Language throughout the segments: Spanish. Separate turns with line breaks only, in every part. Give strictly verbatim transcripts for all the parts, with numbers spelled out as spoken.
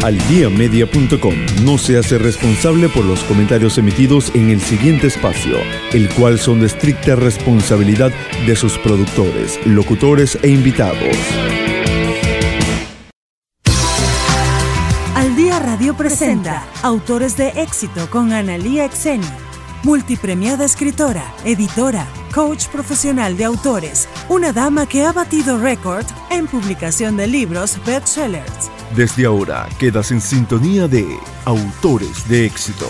Aldiamedia punto com no se hace responsable por los comentarios emitidos en el siguiente espacio, el cual son de estricta responsabilidad de sus productores, locutores e invitados.
Al Día Radio presenta Autores de Éxito con Analía Exeni, multipremiada escritora, editora, coach profesional de autores, una dama que ha batido récord en publicación de libros bestsellers.
Desde ahora quedas en sintonía de Autores de Éxito.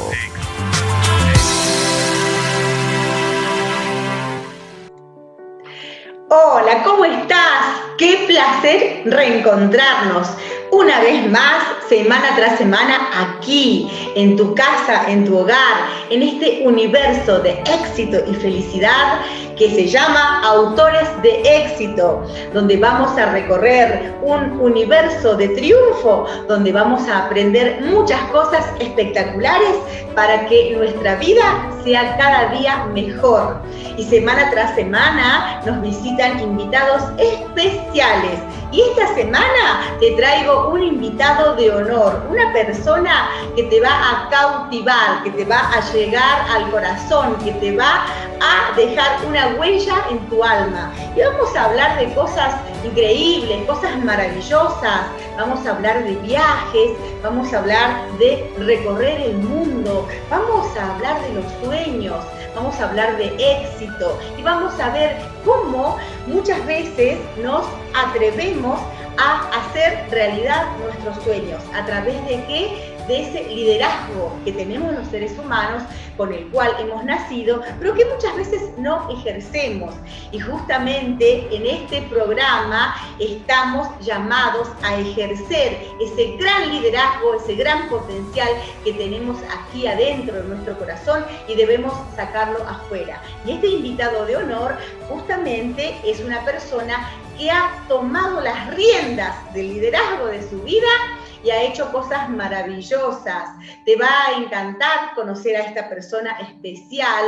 Hola, ¿cómo estás? Qué placer reencontrarnos una vez más, semana tras semana, aquí, en tu casa, en tu hogar, en este universo de éxito y felicidad que se llama Autores de Éxito, donde vamos a recorrer un universo de triunfo, donde vamos a aprender muchas cosas espectaculares para que nuestra vida sea cada día mejor. Y semana tras semana nos visitan invitados especiales. Y esta semana te traigo un invitado de honor, una persona que te va a cautivar, que te va a llegar al corazón, que te va a dejar una huella en tu alma. Y vamos a hablar de cosas increíbles, cosas maravillosas, vamos a hablar de viajes, vamos a hablar de recorrer el mundo, vamos a hablar de los sueños, vamos a hablar de éxito y vamos a ver cómo muchas veces nos atrevemos a hacer realidad nuestros sueños. ¿A través de qué? De ese liderazgo que tenemos los seres humanos, con el cual hemos nacido, pero que muchas veces no ejercemos. Y justamente en este programa estamos llamados a ejercer ese gran liderazgo, ese gran potencial que tenemos aquí adentro de nuestro corazón y debemos sacarlo afuera. Y este invitado de honor justamente es una persona que ha tomado las riendas del liderazgo de su vida y ha hecho cosas maravillosas. Te va a encantar conocer a esta persona especial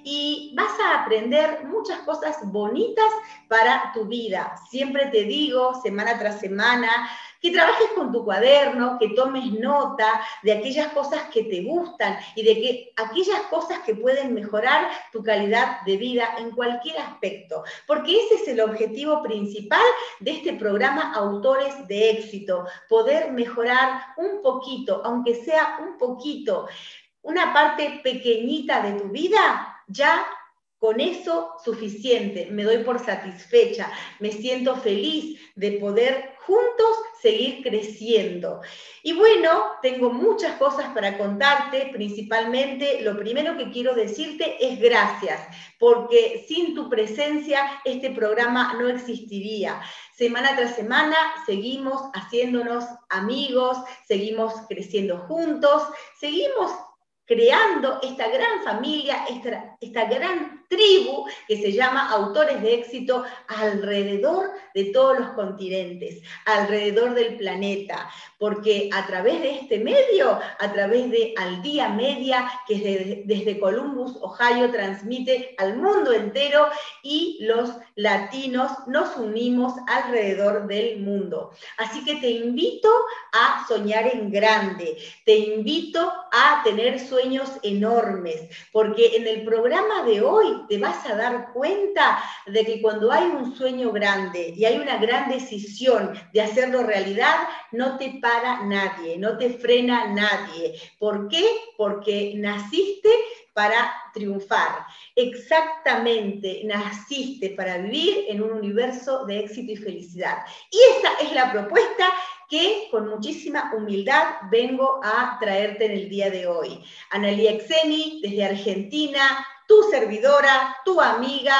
y vas a aprender muchas cosas bonitas para tu vida. Siempre te digo, semana tras semana, que trabajes con tu cuaderno, que tomes nota de aquellas cosas que te gustan y de que aquellas cosas que pueden mejorar tu calidad de vida en cualquier aspecto. Porque ese es el objetivo principal de este programa Autores de Éxito, poder mejorar un poquito, aunque sea un poquito, una parte pequeñita de tu vida, ya con eso suficiente, me doy por satisfecha, me siento feliz de poder juntos seguir creciendo. Y bueno, tengo muchas cosas para contarte, principalmente lo primero que quiero decirte es gracias, porque sin tu presencia este programa no existiría. Semana tras semana seguimos haciéndonos amigos, seguimos creciendo juntos, seguimos creando esta gran familia, esta, esta gran tribu que se llama Autores de Éxito alrededor de todos los continentes, alrededor del planeta, porque a través de este medio, a través de Al Día Media, que desde, desde Columbus, Ohio, transmite al mundo entero y los latinos nos unimos alrededor del mundo. Así que te invito a soñar en grande, te invito a tener sueños enormes, porque en el programa de hoy te vas a dar cuenta de que cuando hay un sueño grande y hay una gran decisión de hacerlo realidad, no te para nadie, no te frena nadie. ¿Por qué? Porque naciste para triunfar. Exactamente, naciste para vivir en un universo de éxito y felicidad. Y esa es la propuesta que con muchísima humildad vengo a traerte en el día de hoy. Analía Exeni, desde Argentina, tu servidora, tu amiga,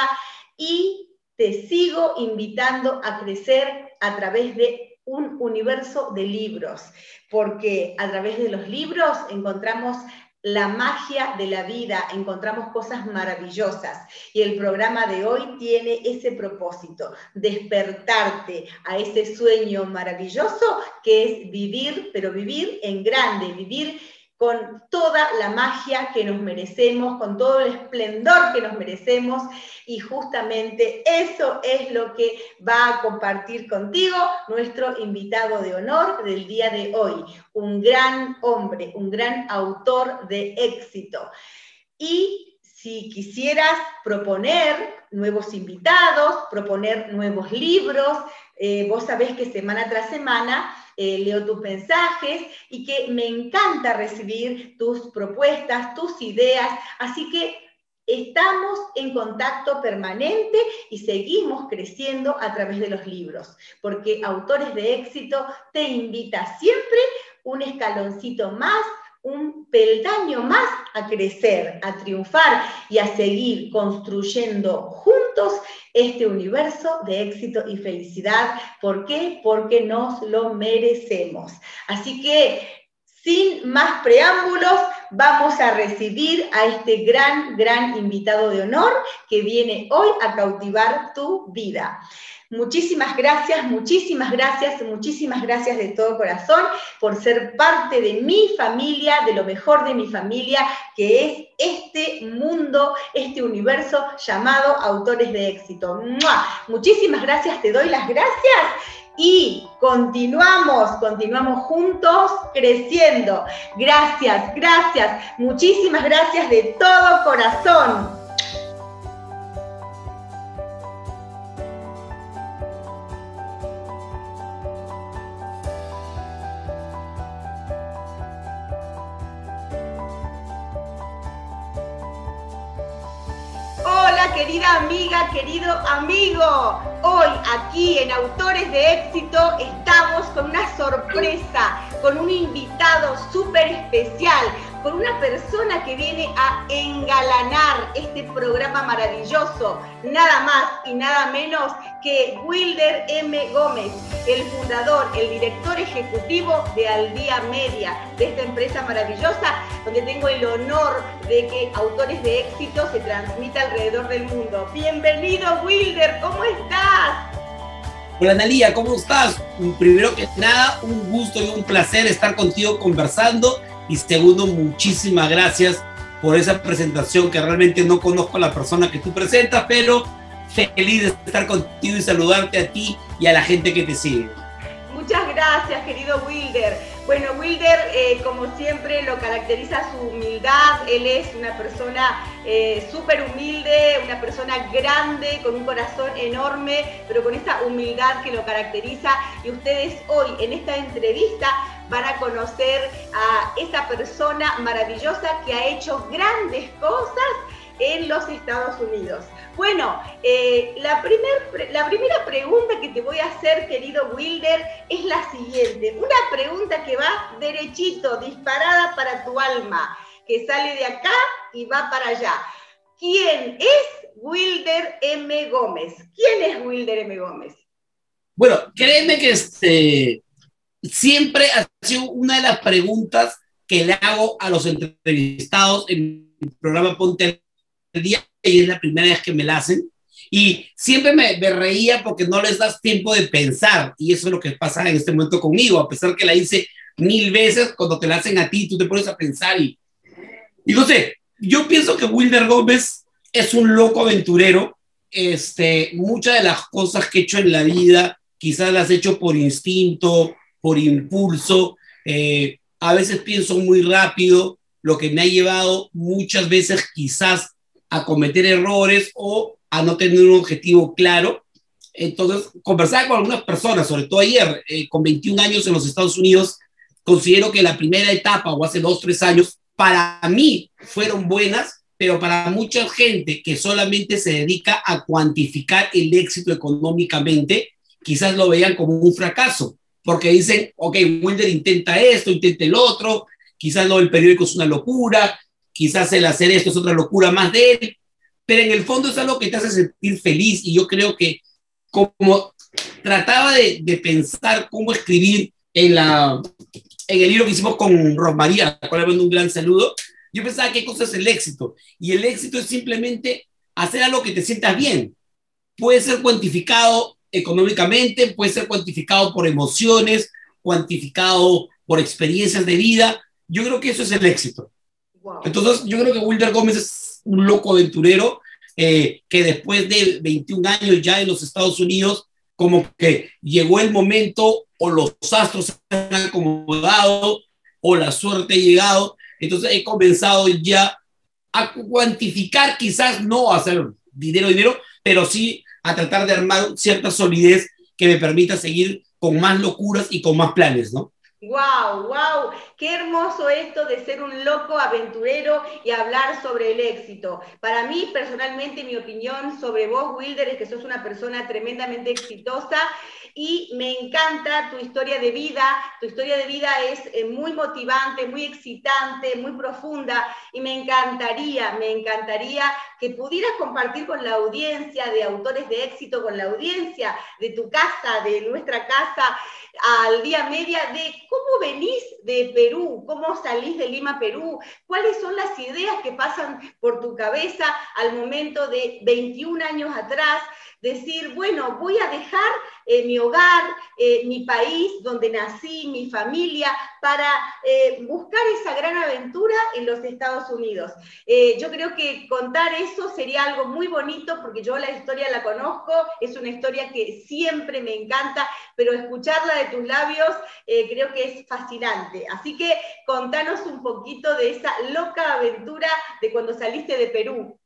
y te sigo invitando a crecer a través de un universo de libros, porque a través de los libros encontramos la magia de la vida, encontramos cosas maravillosas y el programa de hoy tiene ese propósito, despertarte a ese sueño maravilloso que es vivir, pero vivir en grande, vivir con toda la magia que nos merecemos, con todo el esplendor que nos merecemos, y justamente eso es lo que va a compartir contigo nuestro invitado de honor del día de hoy, un gran hombre, un gran autor de éxito. Y si quisieras proponer nuevos invitados, proponer nuevos libros, eh, vos sabés que semana tras semana eh, leo tus mensajes y que me encanta recibir tus propuestas, tus ideas, así que estamos en contacto permanente y seguimos creciendo a través de los libros, porque Autores de Éxito te invita siempre un escaloncito más, un peldaño más a crecer, a triunfar y a seguir construyendo juntos este universo de éxito y felicidad. ¿Por qué? Porque nos lo merecemos. Así que, sin más preámbulos, vamos a recibir a este gran, gran invitado de honor que viene hoy a cautivar tu vida. Muchísimas gracias, muchísimas gracias, muchísimas gracias de todo corazón por ser parte de mi familia, de lo mejor de mi familia, que es este mundo, este universo llamado Autores de Éxito. ¡Mua! Muchísimas gracias, te doy las gracias y continuamos, continuamos juntos creciendo. Gracias, gracias, muchísimas gracias de todo corazón. Querida amiga, querido amigo, hoy aquí en Autores de Éxito estamos con una sorpresa, con un invitado súper especial, con una persona que viene a engalanar este programa maravilloso, nada más y nada menos que Wilder M. Gómez, el fundador, el director ejecutivo de Al Día Media, de esta empresa maravillosa, donde tengo el honor de que Autores de Éxito se transmita alrededor del mundo. Bienvenido, Wilder, ¿cómo estás?
Hola, Analía, ¿cómo estás? Primero que nada, un gusto y un placer estar contigo conversando. Y segundo, muchísimas gracias por esa presentación, que realmente no conozco a la persona que tú presentas, pero feliz de estar contigo y saludarte a ti y a la gente que te sigue.
Muchas gracias, querido Wilder. Bueno, Wilder, eh, como siempre, lo caracteriza su humildad. Él es una persona eh, súper humilde, una persona grande, con un corazón enorme, pero con esa humildad que lo caracteriza. Y ustedes hoy, en esta entrevista, van a conocer a esa persona maravillosa que ha hecho grandes cosas en los Estados Unidos. Bueno, eh, la, primer, la primera pregunta que te voy a hacer, querido Wilder, es la siguiente. Una pregunta que va derechito, disparada para tu alma, que sale de acá y va para allá. ¿Quién es Wilder M. Gómez? ¿Quién es Wilder M. Gómez?
Bueno, créeme que este, siempre ha sido una de las preguntas que le hago a los entrevistados en el programa Ponte al Día, y es la primera vez que me la hacen, y siempre me, me reía porque no les das tiempo de pensar, y eso es lo que pasa en este momento conmigo, a pesar que la hice mil veces. Cuando te la hacen a ti, tú te pones a pensar y, y no sé, yo pienso que Wilder Gómez es un loco aventurero. Este, muchas de las cosas que he hecho en la vida quizás las he hecho por instinto, por impulso, eh, a veces pienso muy rápido, lo que me ha llevado muchas veces quizás a cometer errores o a no tener un objetivo claro. Entonces, conversaba con algunas personas, sobre todo ayer, eh, con veintiún años en los Estados Unidos, considero que la primera etapa, o hace dos, tres años, para mí fueron buenas, pero para mucha gente que solamente se dedica a cuantificar el éxito económicamente, quizás lo vean como un fracaso, porque dicen, ok, Wilder intenta esto, intenta el otro, quizás lo del periódico es una locura, quizás el hacer esto es otra locura más de él, pero en el fondo es algo que te hace sentir feliz. Y yo creo que como trataba de, de pensar cómo escribir en, la, en el libro que hicimos con Rosmaría, a la cual le mando un gran saludo, yo pensaba qué cosa es el éxito. Y el éxito es simplemente hacer algo que te sientas bien. Puede ser cuantificado económicamente, puede ser cuantificado por emociones, cuantificado por experiencias de vida, Yo creo que eso es el éxito.
Wow.
Entonces, yo creo que Wilder Gómez es un loco aventurero eh, que después de veintiún años ya en los Estados Unidos, como que llegó el momento o los astros se han acomodado o la suerte ha llegado. Entonces, he comenzado ya a cuantificar, quizás no a hacer dinero, dinero, pero sí a tratar de armar cierta solidez que me permita seguir con más locuras y con más planes, ¿no?
¡Wow! ¡Wow! ¡Qué hermoso esto de ser un loco aventurero y hablar sobre el éxito! Para mí, personalmente, mi opinión sobre vos, Wilder, es que sos una persona tremendamente exitosa y me encanta tu historia de vida. Tu historia de vida es eh, muy motivante, muy excitante, muy profunda y me encantaría, me encantaría que pudieras compartir con la audiencia de Autores de Éxito, con la audiencia de tu casa, de nuestra casa, al día media, de cómo venís de Perú, cómo salís de Lima, Perú, cuáles son las ideas que pasan por tu cabeza al momento de veintiún años atrás, decir, bueno, voy a dejar eh, mi hogar, eh, mi país donde nací, mi familia, para eh, buscar esa gran aventura en los Estados Unidos. Eh, yo creo que contar eso sería algo muy bonito, porque yo la historia la conozco, es una historia que siempre me encanta, pero escucharla de tus labios eh, creo que es fascinante. Así que contanos un poquito de esa loca aventura de cuando saliste de Perú.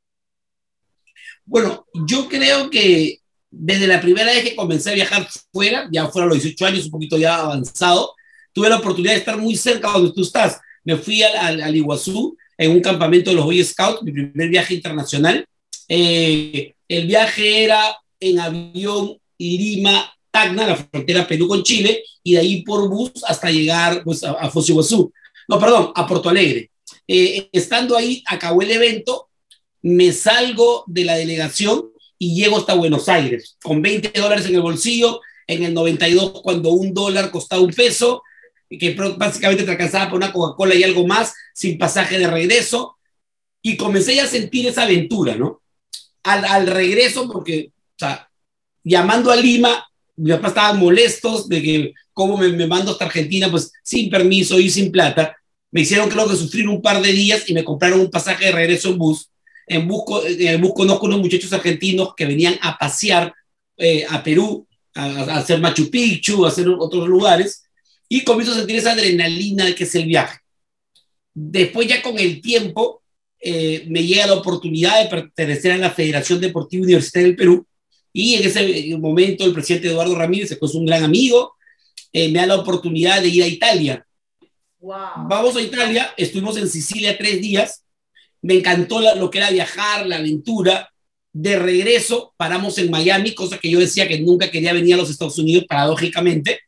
Bueno, yo creo que desde la primera vez que comencé a viajar fuera, ya fuera a los dieciocho años, un poquito ya avanzado, tuve la oportunidad de estar muy cerca donde tú estás. Me fui al, al, al Iguazú, en un campamento de los Boy Scouts, mi primer viaje internacional. Eh, el viaje era en avión Lima, Tacna, la frontera Perú con Chile, y de ahí por bus hasta llegar pues, a, a Foz do Iguazú. No, perdón, a Porto Alegre. Eh, estando ahí, acabó el evento, me salgo de la delegación y llego hasta Buenos Aires, con veinte dólares en el bolsillo, en el noventa y dos, cuando un dólar costaba un peso, que básicamente te alcanzaba por una Coca-Cola y algo más, sin pasaje de regreso, y comencé ya a sentir esa aventura, ¿no? Al, al regreso, porque, o sea, llamando a Lima, mis papás estaban molestos de que cómo me, me mando hasta Argentina, pues sin permiso y sin plata. Me hicieron, creo que, sufrir un par de días y me compraron un pasaje de regreso en bus. En bus, en el bus conozco unos muchachos argentinos que venían a pasear eh, a Perú, a, a hacer Machu Picchu, a hacer otros lugares, y comienzo a sentir esa adrenalina de que es el viaje. Después ya con el tiempo eh, me llega la oportunidad de pertenecer a la Federación Deportiva Universitaria del Perú, y en ese momento el presidente Eduardo Ramírez, que es un gran amigo, eh, me da la oportunidad de ir a Italia.
Wow.
Vamos a Italia, estuvimos en Sicilia tres días, me encantó la, lo que era viajar, la aventura. De regreso paramos en Miami, cosa que yo decía que nunca quería venir a los Estados Unidos, paradójicamente,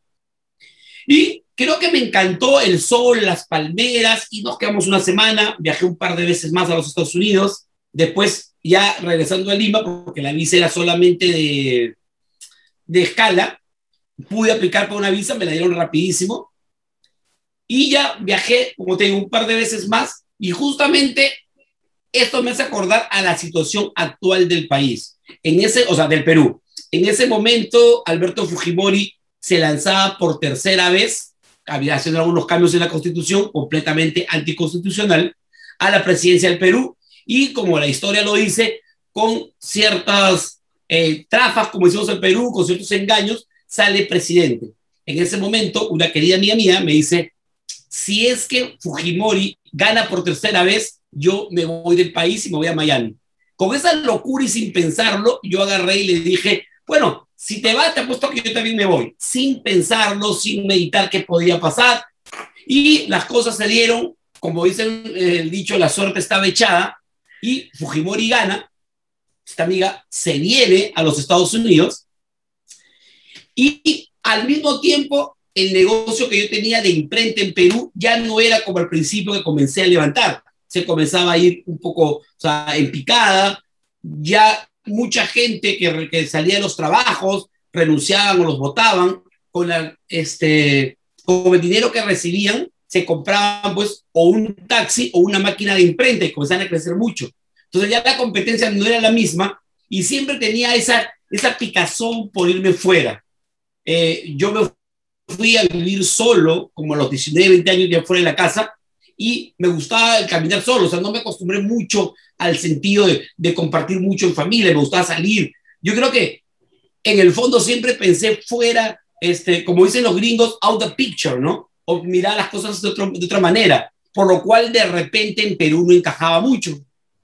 y creo que me encantó el sol, las palmeras, y nos quedamos una semana. Viajé un par de veces más a los Estados Unidos, después ya regresando a Lima, porque la visa era solamente de, de escala, pude aplicar para una visa, me la dieron rapidísimo, y ya viajé, como te digo, un par de veces más, y justamente esto me hace acordar a la situación actual del país, en ese, o sea, del Perú. En ese momento, Alberto Fujimori se lanzaba por tercera vez, había haciendo algunos cambios en la Constitución, completamente anticonstitucional, a la presidencia del Perú, y como la historia lo dice, con ciertas eh, trafas, como decimos en Perú, con ciertos engaños, sale presidente. En ese momento, una querida amiga mía me dice, si es que Fujimori gana por tercera vez, yo me voy del país y me voy a Miami. Con esa locura y sin pensarlo, yo agarré y le dije, bueno, si te vas, te apuesto que yo también me voy. Sin pensarlo, sin meditar qué podía pasar. Y las cosas se dieron, como dice el dicho, la suerte estaba echada, y Fujimori gana. Esta amiga se viene a los Estados Unidos, y, y al mismo tiempo, el negocio que yo tenía de imprenta en Perú ya no era como al principio que comencé a levantar. Se comenzaba a ir un poco, o sea, en picada, ya mucha gente que, que salía de los trabajos renunciaban o los votaban, con, la, este, con el dinero que recibían se compraban pues o un taxi o una máquina de imprenta y comenzaban a crecer mucho. Entonces ya la competencia no era la misma y siempre tenía esa, esa picazón por irme fuera. Eh, yo me fui a vivir solo, como a los diecinueve, veinte años ya fuera de la casa, y me gustaba el caminar solo, o sea, no me acostumbré mucho al sentido de, de compartir mucho en familia, me gustaba salir. Yo creo que en el fondo siempre pensé fuera, este, como dicen los gringos, out the picture, ¿no? O mirar las cosas de, otro, de otra manera, por lo cual de repente en Perú no encajaba mucho.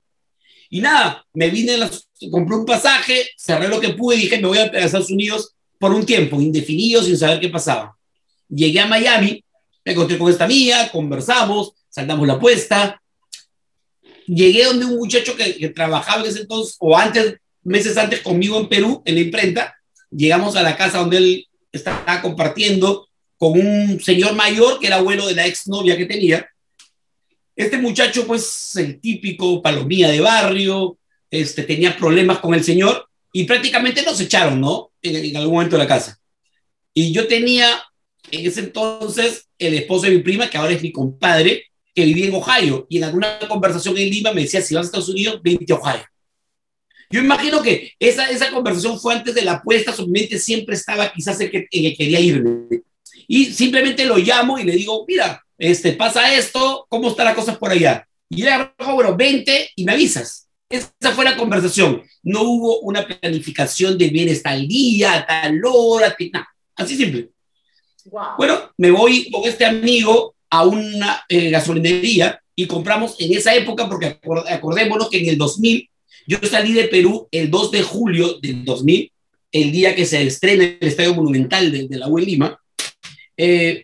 Y nada, me vine, las, compré un pasaje, cerré lo que pude y dije, me voy a Estados Unidos por un tiempo, indefinido, sin saber qué pasaba. Llegué a Miami, me encontré con esta amiga, conversamos, saltamos la apuesta. Llegué donde un muchacho que, que trabajaba en ese entonces, o antes, meses antes conmigo en Perú, en la imprenta. Llegamos a la casa donde él estaba compartiendo con un señor mayor que era abuelo de la exnovia que tenía. Este muchacho, pues, el típico palomía de barrio, este, tenía problemas con el señor y prácticamente nos echaron, ¿no? En, en algún momento de la casa. Y yo tenía, en ese entonces, el esposo de mi prima, que ahora es mi compadre, que vivía en Ohio. Y en alguna conversación en Lima me decía, si vas a Estados Unidos, vente a Ohio. Yo imagino que esa, esa conversación fue antes de la apuesta, su mente siempre estaba quizás en que, en que quería irme. Y simplemente lo llamo y le digo, mira, este, pasa esto, ¿cómo están las cosas por allá? Y él dijo, bueno, vente y me avisas. Esa fue la conversación. No hubo una planificación de bienestar al día, a tal hora, nada. Así simple. Wow. Bueno, me voy con este amigo a una eh, gasolinería y compramos en esa época, porque acordémonos que en el dos mil, yo salí de Perú el dos de julio del dos mil, el día que se estrena el Estadio Monumental de, de la U en Lima. Eh,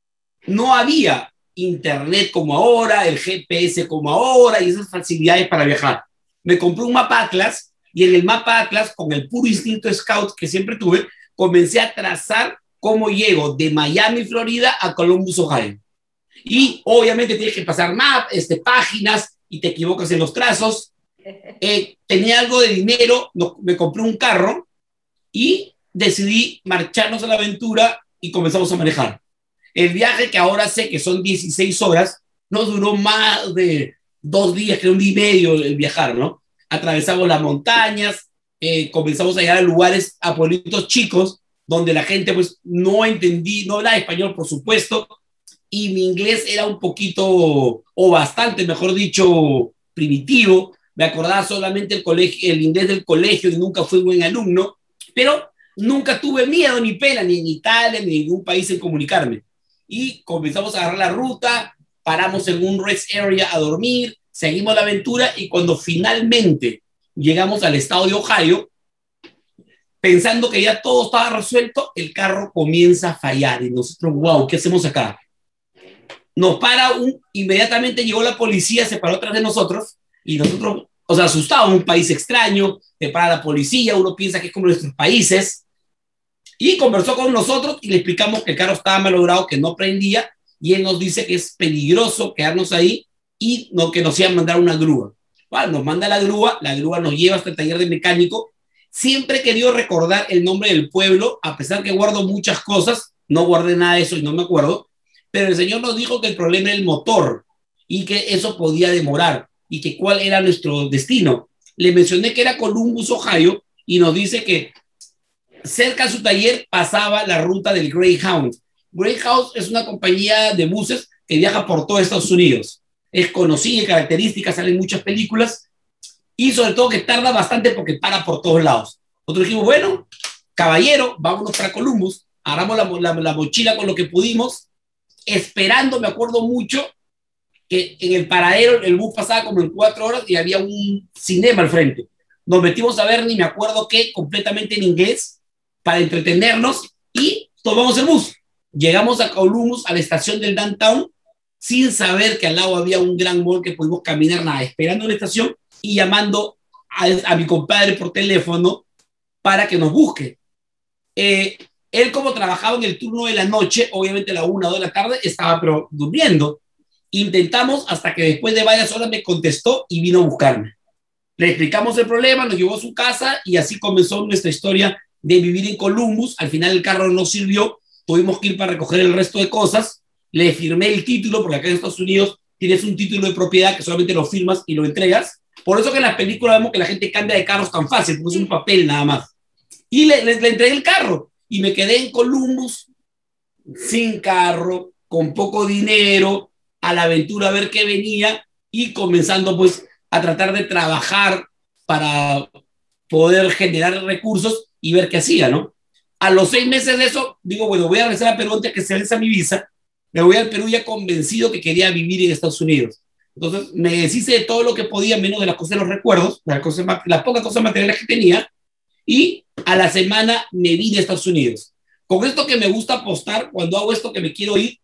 no había internet como ahora, el G P S como ahora y esas facilidades para viajar. Me compré un mapa Atlas y en el mapa Atlas, con el puro instinto scout que siempre tuve, comencé a trazar cómo llego de Miami, Florida, a Columbus, Ohio. Y obviamente tienes que pasar map, este, páginas y te equivocas en los trazos. Eh, tenía algo de dinero, no, me compré un carro y decidí marcharnos a la aventura y comenzamos a manejar. El viaje, que ahora sé que son dieciséis horas, no duró más de dos días, creo un día y medio el viajar, ¿no? Atravesamos las montañas, eh, comenzamos a llegar a lugares, a pueblitos chicos, donde la gente pues no entendí, no hablaba español, por supuesto, y mi inglés era un poquito, o bastante, mejor dicho, primitivo. Me acordaba solamente el, colegio, el inglés del colegio y nunca fui buen alumno, pero nunca tuve miedo ni pena, ni en Italia, ni en ningún país en comunicarme. Y comenzamos a agarrar la ruta, paramos en un rest area a dormir, seguimos la aventura y cuando finalmente llegamos al estado de Ohio, pensando que ya todo estaba resuelto, el carro comienza a fallar y nosotros, wow, ¿qué hacemos acá? Nos para, un, inmediatamente llegó la policía, se paró atrás de nosotros y nosotros, o sea, asustados, un país extraño, te para la policía, uno piensa que es como nuestros países, y conversó con nosotros y le explicamos que el carro estaba malogrado, que no prendía, y él nos dice que es peligroso quedarnos ahí y no, que nos iban a mandar una grúa. Bueno, nos manda la grúa, la grúa nos lleva hasta el taller de mecánico. Siempre he querido recordar el nombre del pueblo, a pesar que guardo muchas cosas, no guardé nada de eso y no me acuerdo, pero el señor nos dijo que el problema era el motor y que eso podía demorar y que cuál era nuestro destino. Le mencioné que era Columbus, Ohio, y nos dice que cerca de su taller pasaba la ruta del Greyhound. Greyhound es una compañía de buses que viaja por todo Estados Unidos. Es conocida en características, salen muchas películas y sobre todo que tarda bastante porque para por todos lados. Nosotros dijimos, bueno, caballero, vámonos para Columbus, agarramos la, la, la mochila con lo que pudimos, esperando, me acuerdo mucho, que en el paradero el bus pasaba como en cuatro horas y había un cinema al frente. Nos metimos a ver, ni me acuerdo qué, completamente en inglés, para entretenernos y tomamos el bus. Llegamos a Columbus, a la estación del downtown, sin saber que al lado había un gran mall que pudimos caminar, nada, esperando en la estación y llamando a, a mi compadre por teléfono para que nos busque. Eh, él, como trabajaba en el turno de la noche, obviamente a la una o dos de la tarde, estaba pero durmiendo. Intentamos hasta que después de varias horas me contestó y vino a buscarme. Le explicamos el problema, nos llevó a su casa y así comenzó nuestra historia de vivir en Columbus. Al final el carro no sirvió, tuvimos que ir para recoger el resto de cosas. Le firmé el título, porque acá en Estados Unidos tienes un título de propiedad que solamente lo firmas y lo entregas. Por eso que en las películas vemos que la gente cambia de carros tan fácil, porque es un papel nada más. Y le, le, le entregué el carro y me quedé en Columbus sin carro, con poco dinero, a la aventura a ver qué venía y comenzando pues a tratar de trabajar para poder generar recursos y ver qué hacía, ¿no? A los seis meses de eso, digo, bueno, voy a regresar a Perú antes que se venza mi visa, me voy al Perú ya convencido que quería vivir en Estados Unidos. Entonces me deshice de todo lo que podía, menos de las cosas de los recuerdos, las, cosas, las pocas cosas materiales que tenía, y a la semana me vine a Estados Unidos. Con esto que me gusta apostar, cuando hago esto que me quiero ir,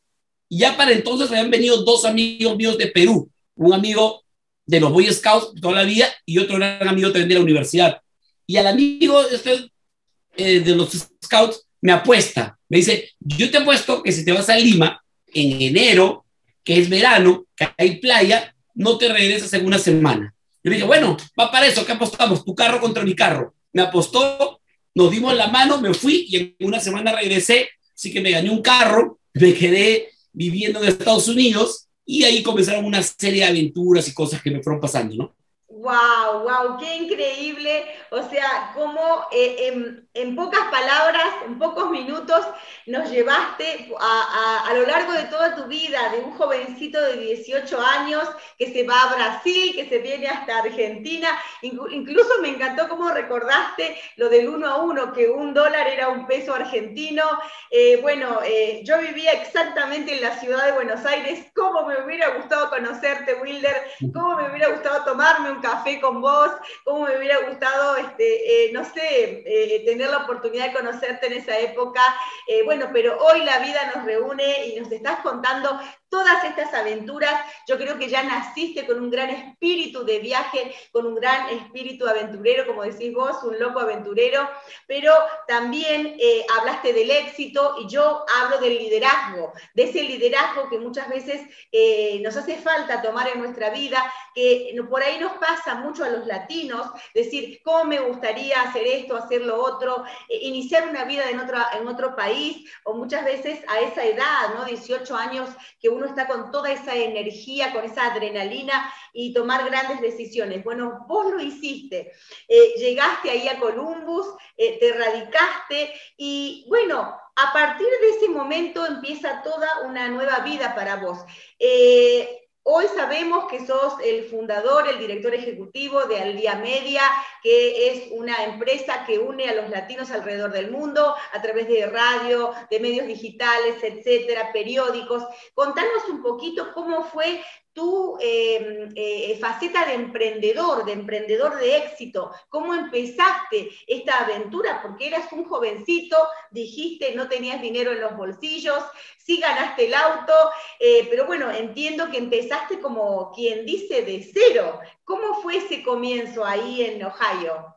ya para entonces habían venido dos amigos míos de Perú, un amigo de los Boy Scouts toda la vida y otro gran amigo también de la universidad. Y al amigo este, eh, de los Scouts me apuesta, me dice, yo te apuesto que si te vas a Lima en enero, que es verano, que hay playa, no te regresas en una semana. Yo le dije, bueno, va para eso, ¿qué apostamos? Tu carro contra mi carro. Me apostó, nos dimos la mano, me fui y en una semana regresé, así que me gané un carro, me quedé viviendo en Estados Unidos y ahí comenzaron una serie de aventuras y cosas que me fueron pasando, ¿no?
Wow, wow, qué increíble. O sea, cómo eh, en, en pocas palabras, en pocos minutos, nos llevaste a, a, a lo largo de toda tu vida, de un jovencito de dieciocho años que se va a Brasil, que se viene hasta Argentina. Incluso me encantó cómo recordaste lo del uno a uno, que un dólar era un peso argentino. Eh, bueno, eh, yo vivía exactamente en la ciudad de Buenos Aires. Cómo me hubiera gustado conocerte, Wilder. Cómo me hubiera gustado tomarme un café con vos, cómo me hubiera gustado, este, eh, no sé, eh, tener la oportunidad de conocerte en esa época. Eh, bueno, pero hoy la vida nos reúne y nos estás contando todas estas aventuras. Yo creo que ya naciste con un gran espíritu de viaje, con un gran espíritu aventurero, como decís vos, un loco aventurero, pero también eh, hablaste del éxito y yo hablo del liderazgo, de ese liderazgo que muchas veces eh, nos hace falta tomar en nuestra vida, que por ahí nos pasa mucho a los latinos, decir, ¿cómo me gustaría hacer esto, hacer lo otro, eh, iniciar una vida en, otra, en otro país? O muchas veces a esa edad, ¿no? dieciocho años, que uno está con toda esa energía, con esa adrenalina y tomar grandes decisiones. Bueno, vos lo hiciste. Eh, llegaste ahí a Columbus, eh, te radicaste y bueno, a partir de ese momento empieza toda una nueva vida para vos. Eh, Hoy sabemos que sos el fundador, el director ejecutivo de Al Día Media, que es una empresa que une a los latinos alrededor del mundo a través de radio, de medios digitales, etcétera, periódicos. Contanos un poquito cómo fue tu eh, eh, faceta de emprendedor, de emprendedor de éxito. ¿Cómo empezaste esta aventura? Porque eras un jovencito, dijiste no tenías dinero en los bolsillos, sí ganaste el auto, eh, pero bueno, entiendo que empezaste como quien dice de cero. ¿Cómo fue ese comienzo ahí en Ohio?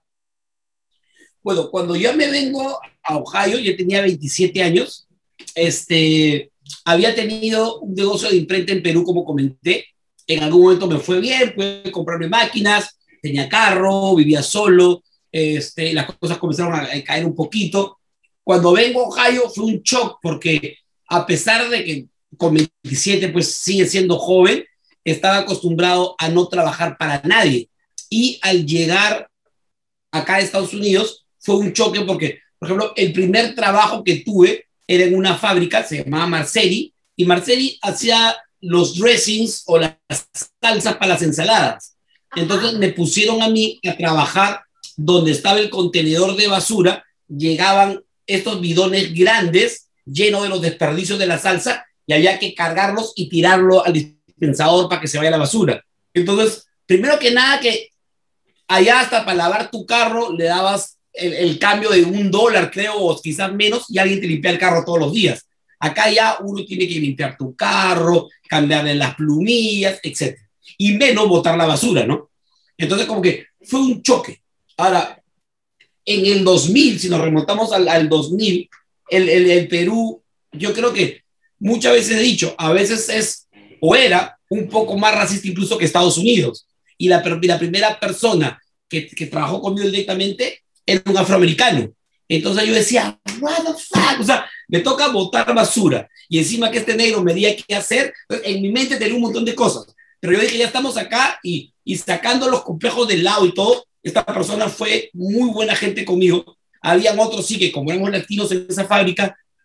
Bueno, cuando yo me vengo a Ohio, yo tenía veintisiete años, este... había tenido un negocio de imprenta en Perú, como comenté. En algún momento me fue bien, pude comprarme máquinas, tenía carro, vivía solo, este, las cosas comenzaron a caer un poquito. Cuando vengo a Ohio fue un shock, porque a pesar de que con veintisiete pues sigue siendo joven, estaba acostumbrado a no trabajar para nadie. Y al llegar acá a Estados Unidos fue un choque porque, por ejemplo, el primer trabajo que tuve era en una fábrica, se llamaba Marceli, y Marceli hacía los dressings o las salsas para las ensaladas. Entonces me pusieron a mí a trabajar donde estaba el contenedor de basura, llegaban estos bidones grandes llenos de los desperdicios de la salsa y había que cargarlos y tirarlo al dispensador para que se vaya a la basura. Entonces, primero que nada, que allá hasta para lavar tu carro le dabas El, el cambio de un dólar, creo, o quizás menos, y alguien te limpia el carro todos los días. Acá ya uno tiene que limpiar tu carro, cambiarle las plumillas, etcétera. Y menos botar la basura, ¿no? Entonces, como que fue un choque. Ahora, en el dos mil, si nos remontamos al, al dos mil, el, el, el Perú, yo creo que muchas veces he dicho, a veces es, o era, un poco más racista incluso que Estados Unidos. Y la, la primera persona que, que trabajó conmigo directamente era un afroamericano. Entonces yo decía, what the fuck, o sea, me toca botar basura y encima que este negro me diga qué hacer. En mi mente tenía un montón de cosas, pero yo dije, ya estamos acá y, y sacando los complejos del lado y todo, esta persona fue muy buena gente conmigo. Habían otros sí que como éramos latinos en esa fábrica,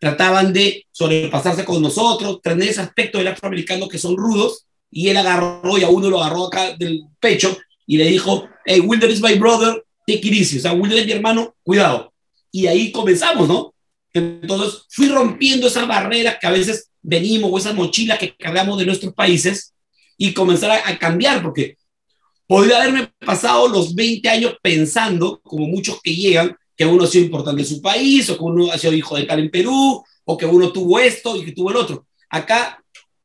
trataban de sobrepasarse con nosotros, tener ese aspecto del afroamericano que son rudos, y él agarró, y a uno lo agarró acá del pecho, y le dijo, hey, Wilder is my brother, take it easy, o sea, Wilder es mi hermano, cuidado. Y ahí comenzamos, ¿no? Entonces fui rompiendo esas barreras que a veces venimos, o esas mochilas que cargamos de nuestros países, y comenzar a, a cambiar, porque podría haberme pasado los veinte años pensando, como muchos que llegan, que uno ha sido importante en su país, o que uno ha sido hijo de tal en Perú, o que uno tuvo esto y que tuvo el otro. Acá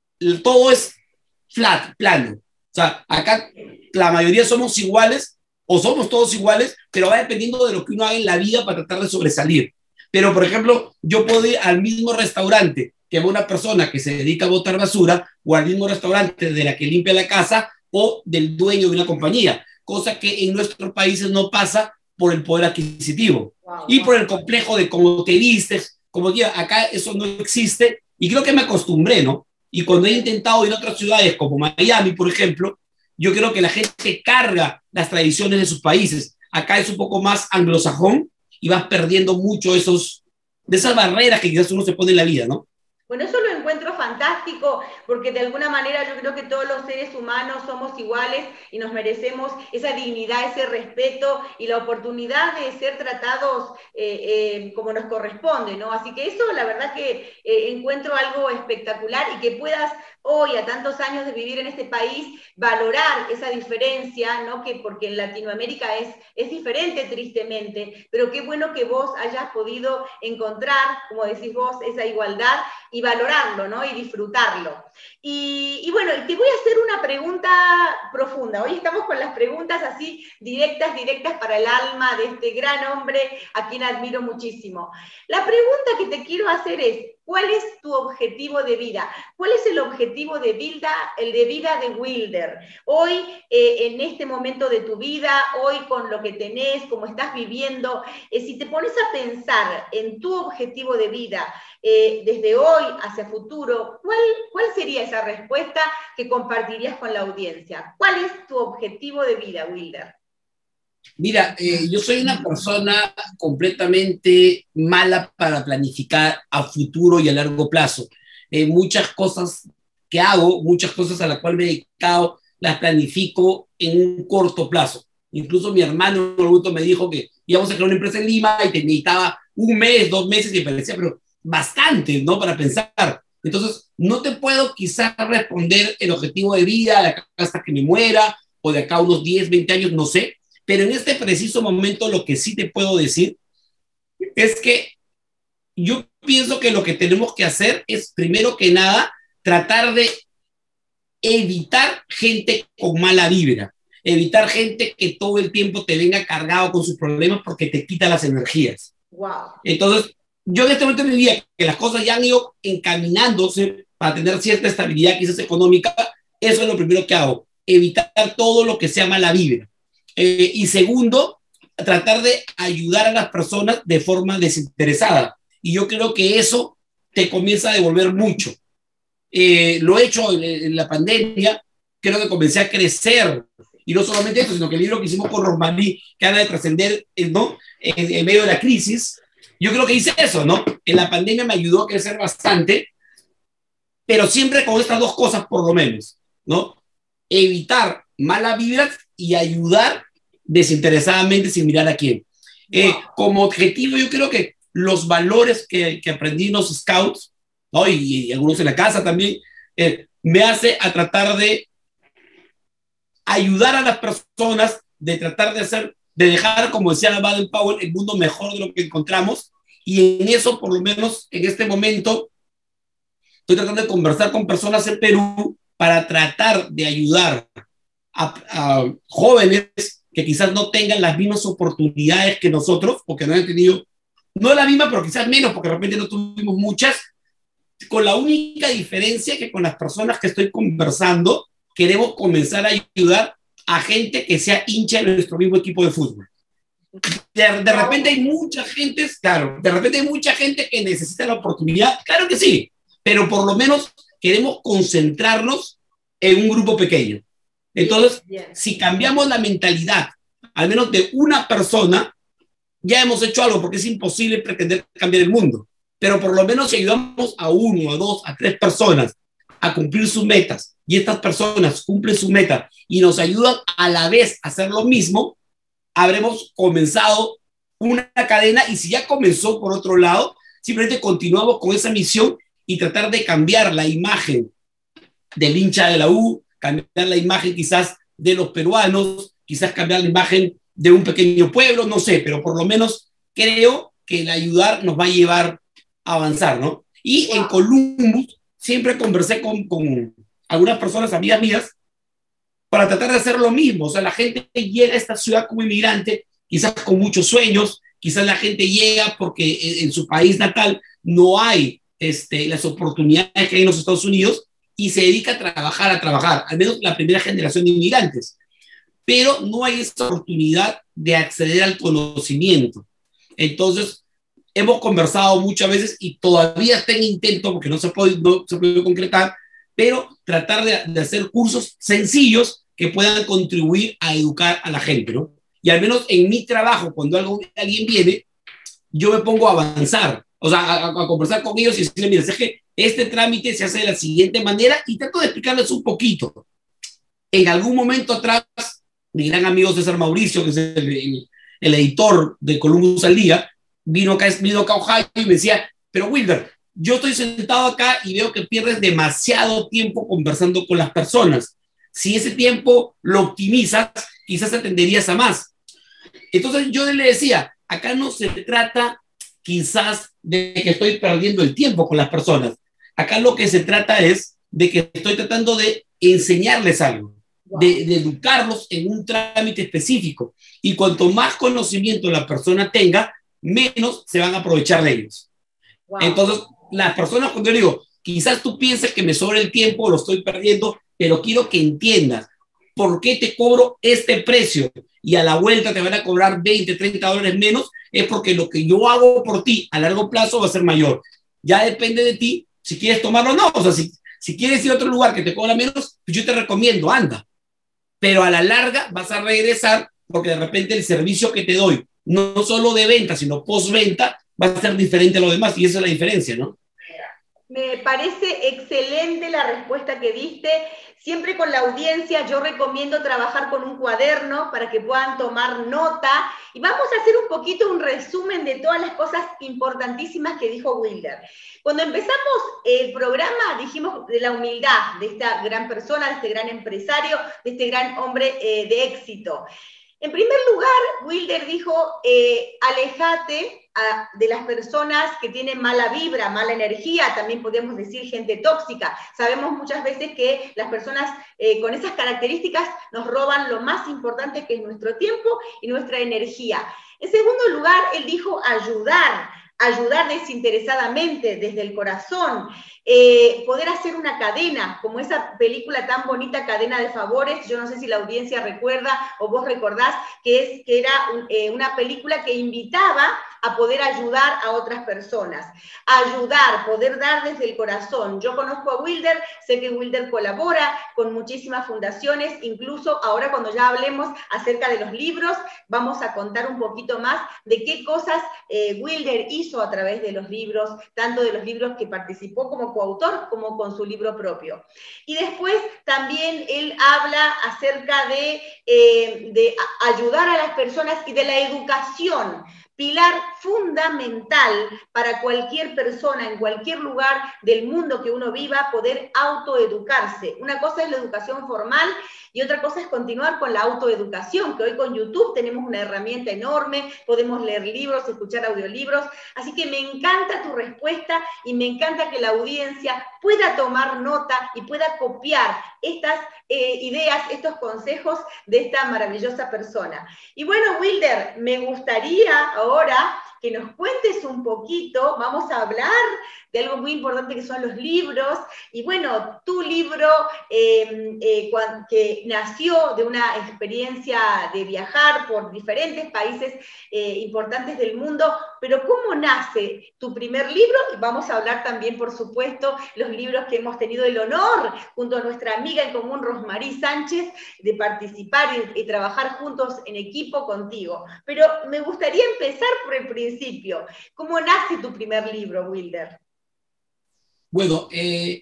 todo es flat, plano. O sea, acá la mayoría somos iguales, o somos todos iguales, pero va dependiendo de lo que uno haga en la vida para tratar de sobresalir. Pero, por ejemplo, yo puedo ir al mismo restaurante que una persona que se dedica a botar basura, o al mismo restaurante de la que limpia la casa, o del dueño de una compañía, cosa que en nuestros países no pasa por el poder adquisitivo, wow, y wow, por el complejo de cómo te vistes, como que acá eso no existe, y creo que me acostumbré, ¿no? Y cuando he intentado ir a otras ciudades, como Miami, por ejemplo, yo creo que la gente carga las tradiciones de sus países. Acá es un poco más anglosajón, y vas perdiendo mucho esos, de esas barreras que quizás uno se pone en la vida, ¿no?
Bueno, eso lo encuentro fantástico, porque de alguna manera yo creo que todos los seres humanos somos iguales y nos merecemos esa dignidad, ese respeto y la oportunidad de ser tratados eh, eh, como nos corresponde, ¿no? Así que eso, la verdad que eh, encuentro algo espectacular, y que puedas hoy, a tantos años de vivir en este país, valorar esa diferencia, ¿no? Que porque en Latinoamérica es, es diferente, tristemente, pero qué bueno que vos hayas podido encontrar, como decís vos, esa igualdad, y valorarlo, ¿no? Y disfrutarlo. Y, y bueno, te voy a hacer una pregunta profunda. Hoy estamos con las preguntas así directas, directas para el alma de este gran hombre a quien admiro muchísimo. La pregunta que te quiero hacer es, ¿cuál es tu objetivo de vida? ¿Cuál es el objetivo de vida, el de vida de Wilder? Hoy, eh, en este momento de tu vida, hoy con lo que tenés, como estás viviendo, eh, si te pones a pensar en tu objetivo de vida, eh, desde hoy hacia futuro, ¿cuál, ¿cuál sería esa respuesta que compartirías con la audiencia? ¿Cuál es tu objetivo de vida, Wilder?
Mira, eh, yo soy una persona completamente mala para planificar a futuro y a largo plazo. Eh, muchas cosas que hago, muchas cosas a las cuales me he dedicado, las planifico en un corto plazo. Incluso mi hermano Roberto me dijo que íbamos a crear una empresa en Lima y te necesitaba un mes, dos meses, y me parecía, pero bastante, ¿no? Para pensar. Entonces, no te puedo quizás responder el objetivo de vida de acá hasta que me muera, o de acá a unos diez, veinte años, no sé. Pero en este preciso momento lo que sí te puedo decir es que yo pienso que lo que tenemos que hacer es, primero que nada, tratar de evitar gente con mala vibra, evitar gente que todo el tiempo te venga cargado con sus problemas porque te quita las energías.
Wow.
Entonces, yo en este momento de mi vida, que las cosas ya han ido encaminándose para tener cierta estabilidad quizás económica, eso es lo primero que hago, evitar todo lo que sea mala vibra. Eh, y segundo, tratar de ayudar a las personas de forma desinteresada. Y yo creo que eso te comienza a devolver mucho. Eh, lo he hecho en, en la pandemia, creo que comencé a crecer. Y no solamente eso, sino que el libro que hicimos con Rosmarie, que habla de trascender, ¿no? en, en medio de la crisis, yo creo que hice eso, ¿no? En la pandemia me ayudó a crecer bastante, pero siempre con estas dos cosas por lo menos, ¿no? Evitar malas vibras y ayudar desinteresadamente sin mirar a quién. Eh, wow. Como objetivo, yo creo que los valores que, que aprendí en los scouts, ¿no? y, y algunos en la casa también, eh, me hace a tratar de ayudar a las personas, de tratar de hacer, de dejar, como decía la Baden Powell, el mundo mejor de lo que encontramos. Y en eso, por lo menos en este momento, estoy tratando de conversar con personas en Perú para tratar de ayudar a, a jóvenes que quizás no tengan las mismas oportunidades que nosotros, porque no han tenido, no la misma, pero quizás menos, porque de repente no tuvimos muchas, con la única diferencia que con las personas que estoy conversando, queremos comenzar a ayudar a gente que sea hincha de nuestro mismo equipo de fútbol. De, de repente hay mucha gente, claro, de repente hay mucha gente que necesita la oportunidad, claro que sí, pero por lo menos queremos concentrarnos en un grupo pequeño. Entonces, si cambiamos la mentalidad, al menos de una persona, ya hemos hecho algo, porque es imposible pretender cambiar el mundo. pero por lo menos si ayudamos a uno, a dos, a tres personas a cumplir sus metas, y estas personas cumplen su meta y nos ayudan a la vez a hacer lo mismo, habremos comenzado una cadena, y si ya comenzó por otro lado, simplemente continuamos con esa misión y tratar de cambiar la imagen del hincha de la U, cambiar la imagen quizás de los peruanos, quizás cambiar la imagen de un pequeño pueblo, no sé, pero por lo menos creo que el ayudar nos va a llevar a avanzar, ¿no? Y wow. En Columbus siempre conversé con, con algunas personas, amigas mías, para tratar de hacer lo mismo. O sea, la gente llega a esta ciudad como inmigrante, quizás con muchos sueños, quizás la gente llega porque en, en su país natal no hay este, las oportunidades que hay en los Estados Unidos, y se dedica a trabajar, a trabajar, al menos la primera generación de inmigrantes. Pero no hay esa oportunidad de acceder al conocimiento. Entonces, hemos conversado muchas veces y todavía está en intento, porque no se puede, no se puede concretar, pero tratar de, de hacer cursos sencillos que puedan contribuir a educar a la gente, ¿no? Y al menos en mi trabajo, cuando algo, alguien viene, yo me pongo a avanzar, o sea, a, a conversar con ellos y decirles, mira, es que este trámite se hace de la siguiente manera, y trato de explicarles un poquito. En algún momento atrás, mi gran amigo César Mauricio, que es el, el, el editor de Columbus al Día, vino acá, vino acá a Ohio y me decía, pero Wilder, yo estoy sentado acá y veo que pierdes demasiado tiempo conversando con las personas. Si ese tiempo lo optimizas, quizás atenderías a más. Entonces yo le decía, acá no se trata quizás de que estoy perdiendo el tiempo con las personas. Acá lo que se trata es de que estoy tratando de enseñarles algo, wow. de, de educarlos en un trámite específico. Y cuanto más conocimiento la persona tenga, menos se van a aprovechar de ellos. Wow. Entonces, las personas, cuando yo digo, quizás tú pienses que me sobra el tiempo, lo estoy perdiendo, pero quiero que entiendas por qué te cobro este precio y a la vuelta te van a cobrar veinte, treinta dólares menos, es porque lo que yo hago por ti a largo plazo va a ser mayor. Ya depende de ti si quieres tomarlo o no. O sea, si, si quieres ir a otro lugar que te cobra menos, pues yo te recomiendo, anda. Pero a la larga vas a regresar, porque de repente el servicio que te doy, no solo de venta, sino postventa, va a ser diferente a lo demás, y esa es la diferencia, ¿no?
Me parece excelente la respuesta que diste. Siempre con la audiencia yo recomiendo trabajar con un cuaderno para que puedan tomar nota, y vamos a hacer un poquito un resumen de todas las cosas importantísimas que dijo Wilder. Cuando empezamos el programa dijimos de la humildad de esta gran persona, de este gran empresario, de este gran hombre eh, de éxito. En primer lugar, Wilder dijo, eh, alejate a, de las personas que tienen mala vibra, mala energía, también podemos decir gente tóxica. Sabemos muchas veces que las personas eh, con esas características nos roban lo más importante, que es nuestro tiempo y nuestra energía. En segundo lugar, él dijo ayudar, ayudar desinteresadamente, desde el corazón, eh, poder hacer una cadena, como esa película tan bonita, Cadena de Favores. Yo no sé si la audiencia recuerda o vos recordás que, es, que era un, eh, una película que invitaba a poder ayudar a otras personas. Ayudar, poder dar desde el corazón. Yo conozco a Wilder, sé que Wilder colabora con muchísimas fundaciones, incluso ahora cuando ya hablemos acerca de los libros, vamos a contar un poquito más de qué cosas eh, Wilder hizo a través de los libros, tanto de los libros que participó como coautor, como con su libro propio. Y después también él habla acerca de, eh, de ayudar a las personas y de la educación, pilar fundamental para cualquier persona en cualquier lugar del mundo que uno viva, poder autoeducarse. Una cosa es la educación formal y otra cosa es continuar con la autoeducación, que hoy con YouTube tenemos una herramienta enorme, podemos leer libros, escuchar audiolibros, así que me encanta tu respuesta y me encanta que la audiencia pueda tomar nota y pueda copiar estas eh, ideas, estos consejos de esta maravillosa persona. Y bueno, Wilder, me gustaría ahora que nos cuentes un poquito, vamos a hablar de algo muy importante que son los libros, y bueno, tu libro eh, eh, que nació de una experiencia de viajar por diferentes países eh, importantes del mundo, pero ¿cómo nace tu primer libro? Y vamos a hablar también, por supuesto, los libros que hemos tenido el honor, junto a nuestra amiga en común, Rosmarie Sánchez, de participar y, y trabajar juntos en equipo contigo. Pero me gustaría empezar por el principio, principio. ¿Cómo nace tu primer libro, Wilder?
Bueno, eh,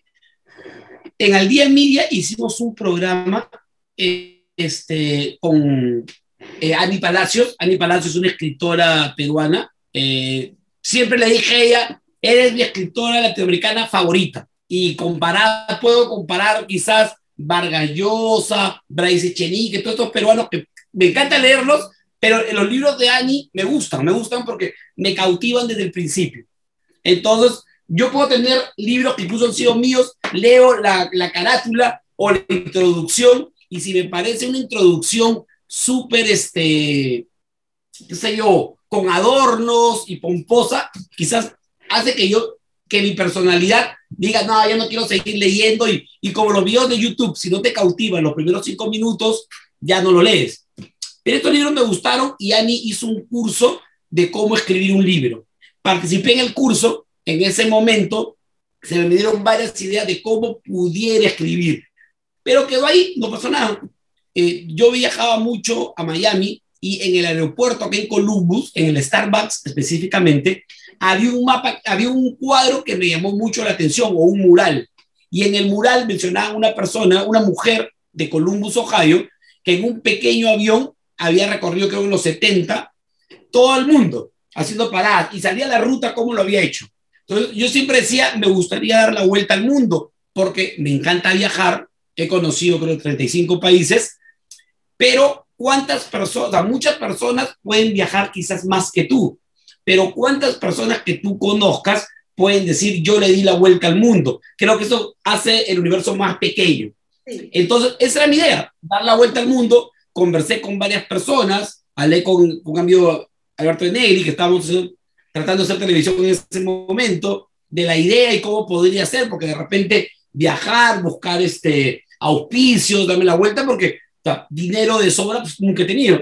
en Al Día Media hicimos un programa eh, este, con eh, Ani Palacios. Ani Palacios es una escritora peruana. Eh, siempre le dije a ella, eres mi escritora latinoamericana favorita. Y comparada, puedo comparar quizás Vargas Llosa, Bryce Echenique, todos estos peruanos que me encanta leerlos, pero los libros de Ani me gustan, me gustan porque me cautivan desde el principio. Entonces, yo puedo tener libros que incluso han sido míos, leo la, la carátula o la introducción, y si me parece una introducción súper, este, qué sé yo, con adornos y pomposa, quizás hace que yo, que mi personalidad diga, no, ya no quiero seguir leyendo, y, y como los videos de YouTube, si no te cautivan los primeros cinco minutos, ya no lo lees. Pero estos libros me gustaron y Ani hizo un curso de cómo escribir un libro. Participé en el curso, en ese momento se me dieron varias ideas de cómo pudiera escribir, pero quedó ahí, no pasó nada. Eh, yo viajaba mucho a Miami y en el aeropuerto aquí en Columbus, en el Starbucks específicamente, había un mapa, había un cuadro que me llamó mucho la atención, o un mural, y en el mural mencionaban una persona, una mujer de Columbus, Ohio, que en un pequeño avión había recorrido, creo, en los setenta, todo el mundo, haciendo paradas, y salía la ruta como lo había hecho. Entonces, yo siempre decía, me gustaría dar la vuelta al mundo, porque me encanta viajar, he conocido, creo, treinta y cinco países, pero ¿cuántas personas, o sea, muchas personas pueden viajar quizás más que tú, pero ¿cuántas personas que tú conozcas pueden decir, yo le di la vuelta al mundo? Creo que eso hace el universo más pequeño. Sí. Entonces, esa era mi idea, dar la vuelta al mundo. Conversé con varias personas, hablé con, con un amigo, Alberto de Negri, que estábamos tratando de hacer televisión en ese momento, de la idea y cómo podría ser, porque de repente viajar, buscar este, auspicios, darme la vuelta, porque o sea, dinero de sobra pues nunca he tenido.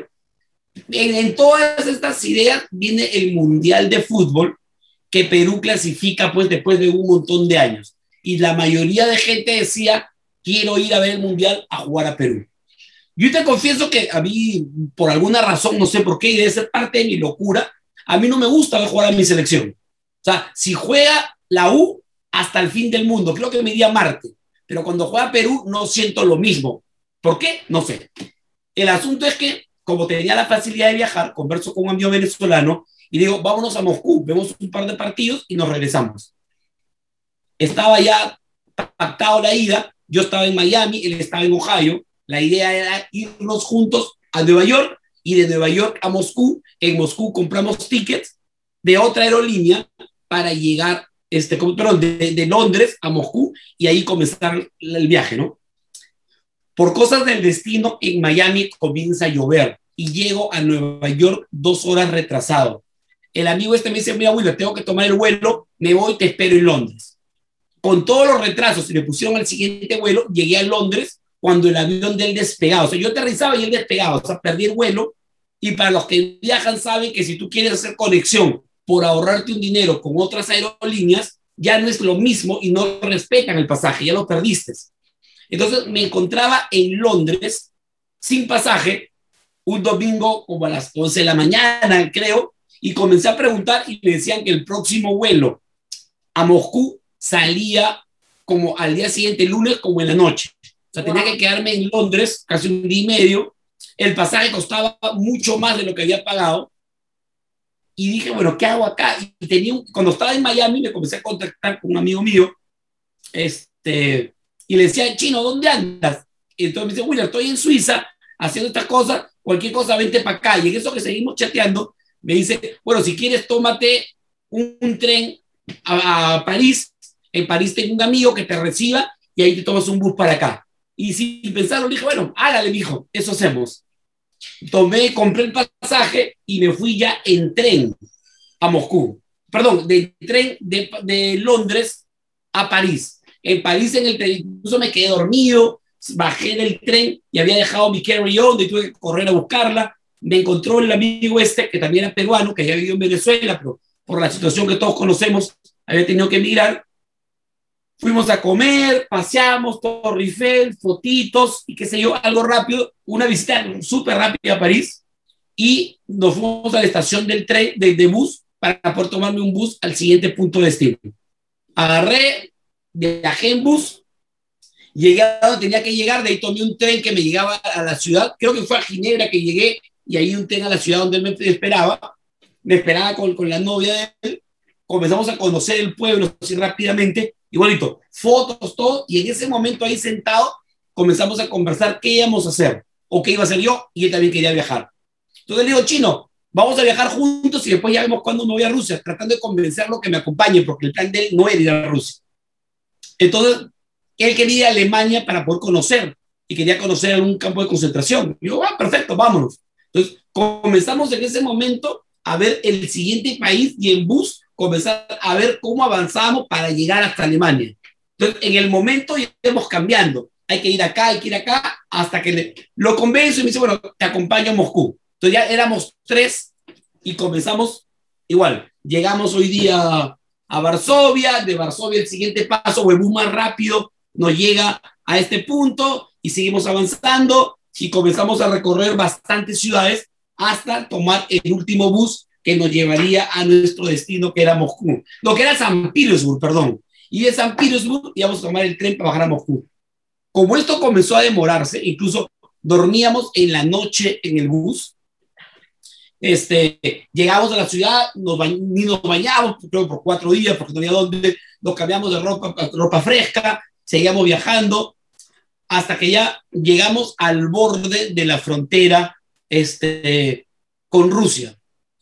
En, en todas estas ideas viene el Mundial de Fútbol, que Perú clasifica pues después de un montón de años. Y la mayoría de gente decía, quiero ir a ver el Mundial a jugar a Perú. Yo te confieso que a mí, por alguna razón, no sé por qué, y debe ser parte de mi locura, a mí no me gusta ver jugar a mi selección. O sea, si juega la U, hasta el fin del mundo, creo que me iría a Marte, pero cuando juega Perú no siento lo mismo. ¿Por qué? No sé. El asunto es que, como tenía la facilidad de viajar, converso con un amigo venezolano y digo, vámonos a Moscú, vemos un par de partidos y nos regresamos. Estaba ya pactado la ida, yo estaba en Miami, él estaba en Ohio. La idea era irnos juntos a Nueva York y de Nueva York a Moscú. En Moscú compramos tickets de otra aerolínea para llegar, este, perdón, de, de Londres a Moscú y ahí comenzar el viaje, ¿no? Por cosas del destino, en Miami comienza a llover y llego a Nueva York dos horas retrasado. El amigo este me dice, mira, Wilder, tengo que tomar el vuelo, me voy, te espero en Londres. Con todos los retrasos, y me pusieron al siguiente vuelo, llegué a Londres cuando el avión de él despegaba. O sea, yo aterrizaba y él despegaba, o sea, perdí el vuelo. Y para los que viajan saben que si tú quieres hacer conexión por ahorrarte un dinero con otras aerolíneas, ya no es lo mismo y no respetan el pasaje, ya lo perdiste. Entonces me encontraba en Londres sin pasaje un domingo como a las once de la mañana, creo, y comencé a preguntar y me decían que el próximo vuelo a Moscú salía como al día siguiente, lunes, como en la noche. O sea, wow. Tenía que quedarme en Londres casi un día y medio. El pasaje costaba mucho más de lo que había pagado. Y dije, bueno, ¿qué hago acá? Y tenía un, cuando estaba en Miami, me comencé a contactar con un amigo mío. Este, y le decía, chino, ¿dónde andas? Y entonces me dice, Wilder, estoy en Suiza haciendo estas cosas. Cualquier cosa, vente para acá. Y en eso que seguimos chateando, me dice, bueno, si quieres, tómate un, un tren a, a París. En París tengo un amigo que te reciba y ahí te tomas un bus para acá. Y sin pensarlo, dije, bueno, hágale, mijo, eso hacemos. Tomé, compré el pasaje y me fui ya en tren a Moscú. Perdón, de tren de, de Londres a París. En París, en el tren, incluso me quedé dormido, bajé del tren y había dejado mi carry-on y tuve que correr a buscarla. Me encontró el amigo este, que también era peruano, que había vivido en Venezuela, pero por la situación que todos conocemos, había tenido que emigrar. Fuimos a comer, paseamos, Torre Eiffel, fotitos y qué sé yo, algo rápido, una visita súper rápida a París y nos fuimos a la estación del tren, de, de bus, para poder tomarme un bus al siguiente punto de destino. Agarré, viajé en bus, llegué a donde tenía que llegar, de ahí tomé un tren que me llegaba a la ciudad, creo que fue a Ginebra que llegué, y ahí un tren a la ciudad donde él me esperaba, me esperaba con, con la novia de él, comenzamos a conocer el pueblo así rápidamente, igualito, fotos, todo, y en ese momento ahí sentado, comenzamos a conversar qué íbamos a hacer, o qué iba a hacer yo, y él también quería viajar. Entonces le digo, Chino, vamos a viajar juntos y después ya vemos cuándo me voy a Rusia, tratando de convencerlo que me acompañe, porque el plan de él no era ir a Rusia. Entonces, él quería ir a Alemania para poder conocer, y quería conocer algún campo de concentración. Y yo, ah, perfecto, vámonos. Entonces, comenzamos en ese momento a ver el siguiente país y en bus comenzar a ver cómo avanzábamos para llegar hasta Alemania. Entonces, en el momento ya íbamos cambiando. Hay que ir acá, hay que ir acá, hasta que le, lo convenzo y me dice, bueno, te acompaño a Moscú. Entonces ya éramos tres y comenzamos igual. Llegamos hoy día a Varsovia, de Varsovia el siguiente paso, o el bus más rápido, nos llega a este punto y seguimos avanzando y comenzamos a recorrer bastantes ciudades hasta tomar el último bus que nos llevaría a nuestro destino, que era Moscú. No, que era San Petersburg, perdón. Y de San Petersburg íbamos a tomar el tren para bajar a Moscú. Como esto comenzó a demorarse, incluso dormíamos en la noche en el bus, este, llegamos a la ciudad, nos ni nos bañamos, creo por cuatro días, porque no había dónde, nos cambiamos de ropa, ropa fresca, seguíamos viajando, hasta que ya llegamos al borde de la frontera este, con Rusia.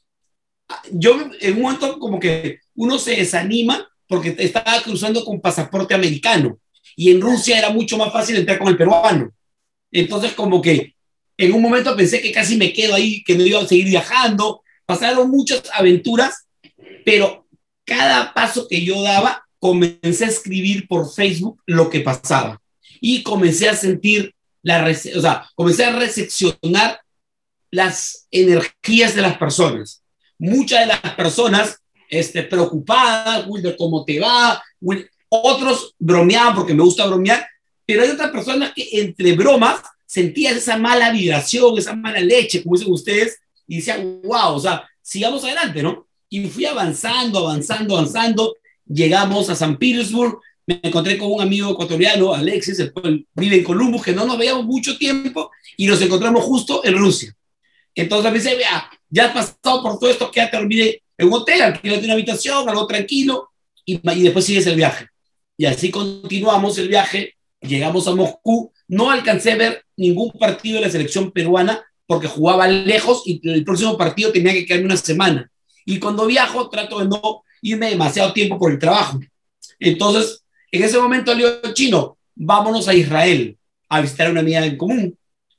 Yo en un momento como que uno se desanima porque estaba cruzando con pasaporte americano y en Rusia era mucho más fácil entrar con el peruano. Entonces como que en un momento pensé que casi me quedo ahí, que no iba a seguir viajando. Pasaron muchas aventuras, pero cada paso que yo daba comencé a escribir por Facebook lo que pasaba y comencé a sentir la, o sea, comencé a recepcionar las energías de las personas. Muchas de las personas este, preocupadas, Wilder, ¿cómo te va? Wilder, otros bromeaban porque me gusta bromear, pero hay otras personas que entre bromas sentían esa mala vibración, esa mala leche, como dicen ustedes, y decían, wow, o sea, sigamos adelante, ¿no? Y fui avanzando, avanzando, avanzando, llegamos a San Petersburg, me encontré con un amigo ecuatoriano, Alexis, el cual vive en Columbus, que no nos veíamos mucho tiempo, y nos encontramos justo en Rusia. Entonces me dice, vea, ya has pasado por todo esto, quédate a dormir en un hotel, alquilate una habitación, algo tranquilo, y, y después sigues el viaje. Y así continuamos el viaje, llegamos a Moscú, no alcancé a ver ningún partido de la selección peruana porque jugaba lejos y el próximo partido tenía que quedarme una semana. Y cuando viajo trato de no irme demasiado tiempo por el trabajo. Entonces, en ese momento le digo, Chino, vámonos a Israel a visitar a una amiga en común.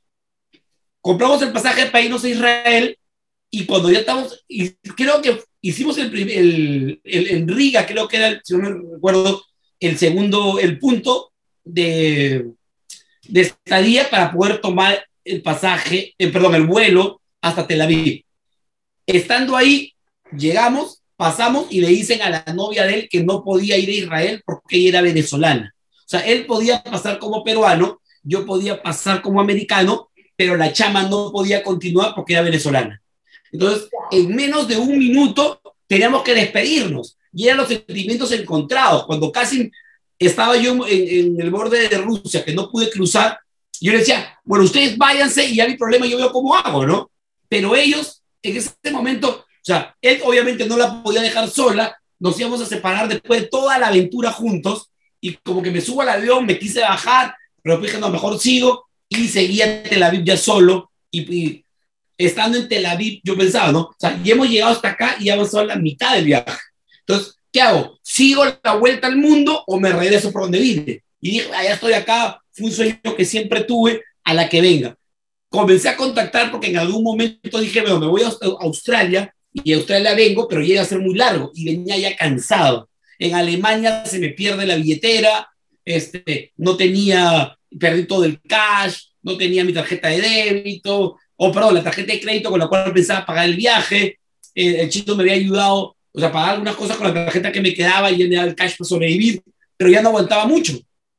Compramos el pasaje para irnos a Israel y cuando ya estamos, y creo que hicimos el, el, el en Riga, creo que era, el, si no me recuerdo, el segundo, el punto de, de estadía para poder tomar el pasaje, eh, perdón, el vuelo hasta Tel Aviv. Estando ahí, llegamos, pasamos y le dicen a la novia de él que no podía ir a Israel porque ella era venezolana. O sea, él podía pasar como peruano, yo podía pasar como americano, pero la chama no podía continuar porque era venezolana. Entonces, en menos de un minuto teníamos que despedirnos. Y eran los sentimientos encontrados. Cuando casi estaba yo en, en el borde de Rusia, que no pude cruzar, yo le decía, bueno, ustedes váyanse y ya mi problema yo veo cómo hago, ¿no? Pero ellos, en ese momento, o sea, él obviamente no la podía dejar sola, nos íbamos a separar después de toda la aventura juntos, y como que me subo al avión, me quise bajar, pero dije, no, mejor sigo, y seguía en Tel Aviv ya solo, y, y estando en Tel Aviv, yo pensaba, ¿no? O sea, ya hemos llegado hasta acá y ya avanzado a la mitad del viaje. Entonces, ¿qué hago? ¿Sigo la vuelta al mundo o me regreso por donde vine? Y dije, ah, ya estoy acá, fue un sueño que siempre tuve, a la que venga. Comencé a contactar porque en algún momento dije, bueno, me voy a Australia, y a Australia vengo, pero llega a ser muy largo, y venía ya cansado. En Alemania se me pierde la billetera, este, no tenía, perdí todo el cash, no tenía mi tarjeta de débito, o perdón, la tarjeta de crédito con la cual pensaba pagar el viaje, eh, el Chino me había ayudado, o sea, pagar algunas cosas con la tarjeta que me quedaba y ya el cash para sobrevivir, pero ya no aguantaba mucho.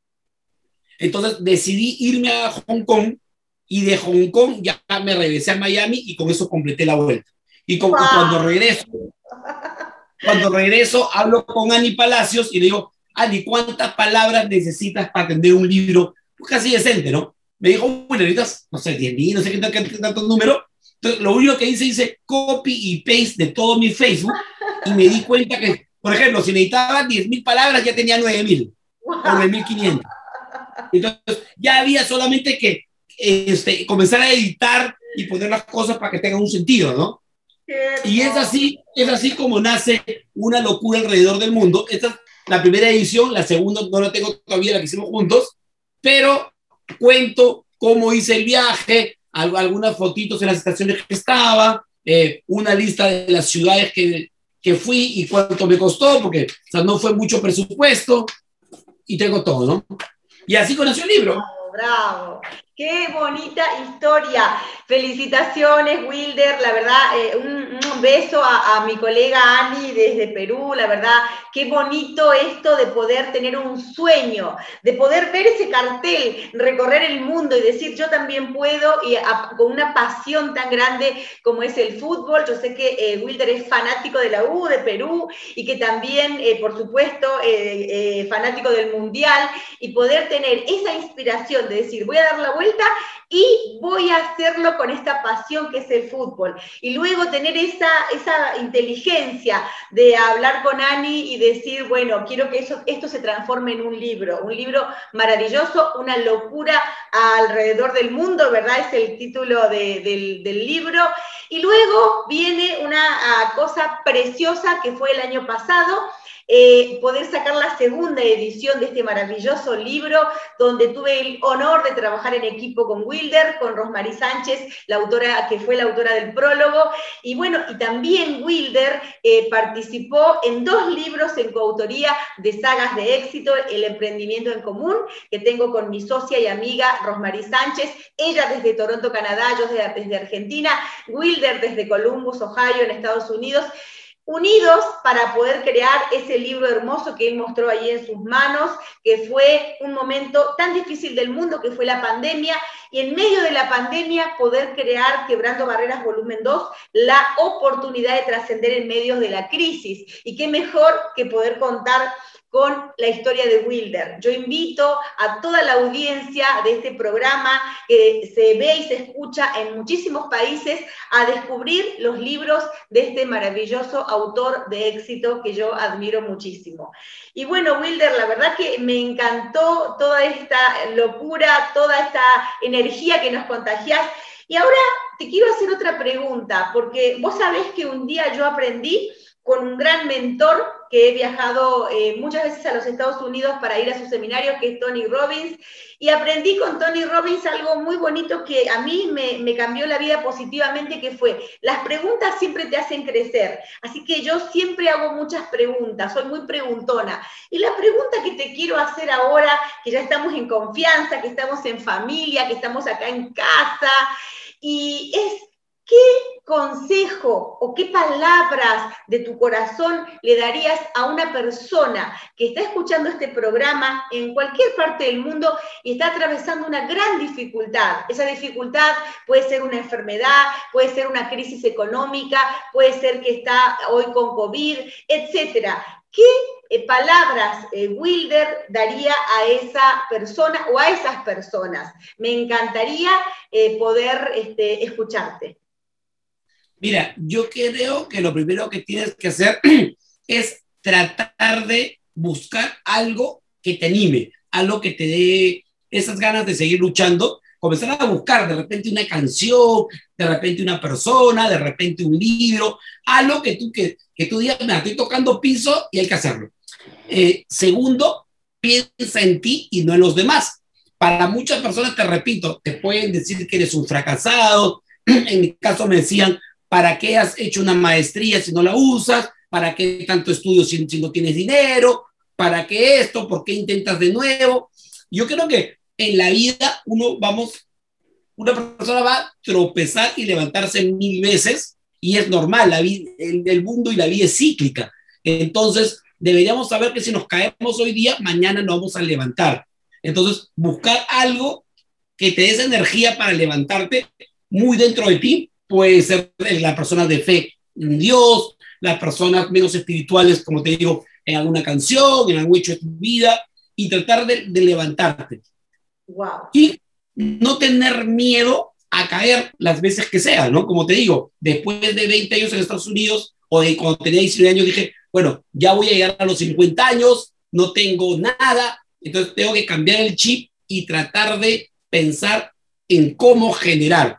Entonces decidí irme a Hong Kong, y de Hong Kong ya me regresé a Miami y con eso completé la vuelta. Y con, wow. cuando regreso, Cuando regreso, hablo con Ani Palacios y le digo, Ani, ¿cuántas palabras necesitas para atender un libro casi decente, no? Me dijo, bueno, necesitas, no sé, diez mil, no sé qué, qué, qué tanto número. Entonces, lo único que hice, hice copy y paste de todo mi Facebook y me di cuenta que, por ejemplo, si necesitaba diez mil palabras, ya tenía nueve mil o nueve mil quinientas. Entonces, ya había solamente que este, comenzar a editar y poner las cosas para que tengan un sentido, ¿no? Y es así, es así como nace Una locura alrededor del mundo. Esta es la primera edición, la segunda no la tengo todavía, la que hicimos juntos, pero cuento cómo hice el viaje, algunas fotitos en las estaciones que estaba, eh, una lista de las ciudades que, que fui y cuánto me costó, porque o sea, no fue mucho presupuesto, y tengo todo, ¿no? Y así conoció el libro.
Bravo, bravo. Qué bonita historia. Felicitaciones, Wilder. La verdad, eh, un, un beso a, a mi colega Ani desde Perú. La verdad, qué bonito esto de poder tener un sueño, de poder ver ese cartel, recorrer el mundo y decir yo también puedo, y a, con una pasión tan grande como es el fútbol. Yo sé que eh, Wilder es fanático de la U, de Perú, y que también, eh, por supuesto, eh, eh, fanático del Mundial, y poder tener esa inspiración de decir voy a dar la vuelta y voy a hacerlo con esta pasión que es el fútbol. Y luego tener esa, esa inteligencia de hablar con Ani y decir, bueno, quiero que eso, esto se transforme en un libro, un libro maravilloso, una locura alrededor del mundo, ¿verdad? Es el título de, del, del libro. Y luego viene una uh, cosa preciosa que fue el año pasado, Eh, poder sacar la segunda edición de este maravilloso libro, donde tuve el honor de trabajar en equipo con Wilder, con Rosmarie Sánchez, la autora, que fue la autora del prólogo, y bueno, y también Wilder eh, participó en dos libros en coautoría de sagas de éxito, El emprendimiento en común, que tengo con mi socia y amiga Rosmarie Sánchez, ella desde Toronto, Canadá, yo desde, desde Argentina, Wilder desde Columbus, Ohio, en Estados Unidos, unidos para poder crear ese libro hermoso que él mostró ahí en sus manos, que fue un momento tan difícil del mundo, que fue la pandemia, y en medio de la pandemia poder crear Quebrando Barreras volumen dos, la oportunidad de trascender en medio de la crisis. Y qué mejor que poder contar con la historia de Wilder. Yo invito a toda la audiencia de este programa, que se ve y se escucha en muchísimos países, a descubrir los libros de este maravilloso autor de éxito que yo admiro muchísimo. Y bueno, Wilder, la verdad que me encantó toda esta locura, toda esta energía que nos contagiás. Y ahora te quiero hacer otra pregunta, porque vos sabés que un día yo aprendí con un gran mentor que he viajado eh, muchas veces a los Estados Unidos para ir a su seminario, que es Tony Robbins, y aprendí con Tony Robbins algo muy bonito que a mí me, me cambió la vida positivamente, que fue, las preguntas siempre te hacen crecer, así que yo siempre hago muchas preguntas, soy muy preguntona, y la pregunta que te quiero hacer ahora, que ya estamos en confianza, que estamos en familia, que estamos acá en casa, y es, ¿qué consejo o qué palabras de tu corazón le darías a una persona que está escuchando este programa en cualquier parte del mundo y está atravesando una gran dificultad? Esa dificultad puede ser una enfermedad, puede ser una crisis económica, puede ser que está hoy con COVID, etcétera. ¿Qué eh, palabras eh, Wilder daría a esa persona o a esas personas? Me encantaría eh, poder este, escucharte.
Mira, yo creo que lo primero que tienes que hacer es tratar de buscar algo que te anime, algo que te dé esas ganas de seguir luchando, comenzar a buscar de repente una canción, de repente una persona, de repente un libro, algo que tú, que, que tú digas, mira, estoy tocando piso y hay que hacerlo. Eh, segundo, piensa en ti y no en los demás. Para muchas personas, te repito, te pueden decir que eres un fracasado. En mi caso me decían, ¿para qué has hecho una maestría si no la usas? ¿Para qué tanto estudio si, si no tienes dinero? ¿Para qué esto? ¿Por qué intentas de nuevo? Yo creo que en la vida uno vamos, una persona va a tropezar y levantarse mil veces, y es normal, la vida, el, el mundo y la vida es cíclica. Entonces, deberíamos saber que si nos caemos hoy día, mañana nos vamos a levantar. Entonces, buscar algo que te dé esa energía para levantarte muy dentro de ti. Puede ser la persona de fe en Dios, las personas menos espirituales, como te digo, en alguna canción, en algún hecho de tu vida, y tratar de, de levantarte.
Wow.
Y no tener miedo a caer las veces que sea, ¿no? Como te digo, después de veinte años en Estados Unidos, o de cuando tenía diecinueve años, dije, bueno, ya voy a llegar a los cincuenta años, no tengo nada, entonces tengo que cambiar el chip y tratar de pensar en cómo generar.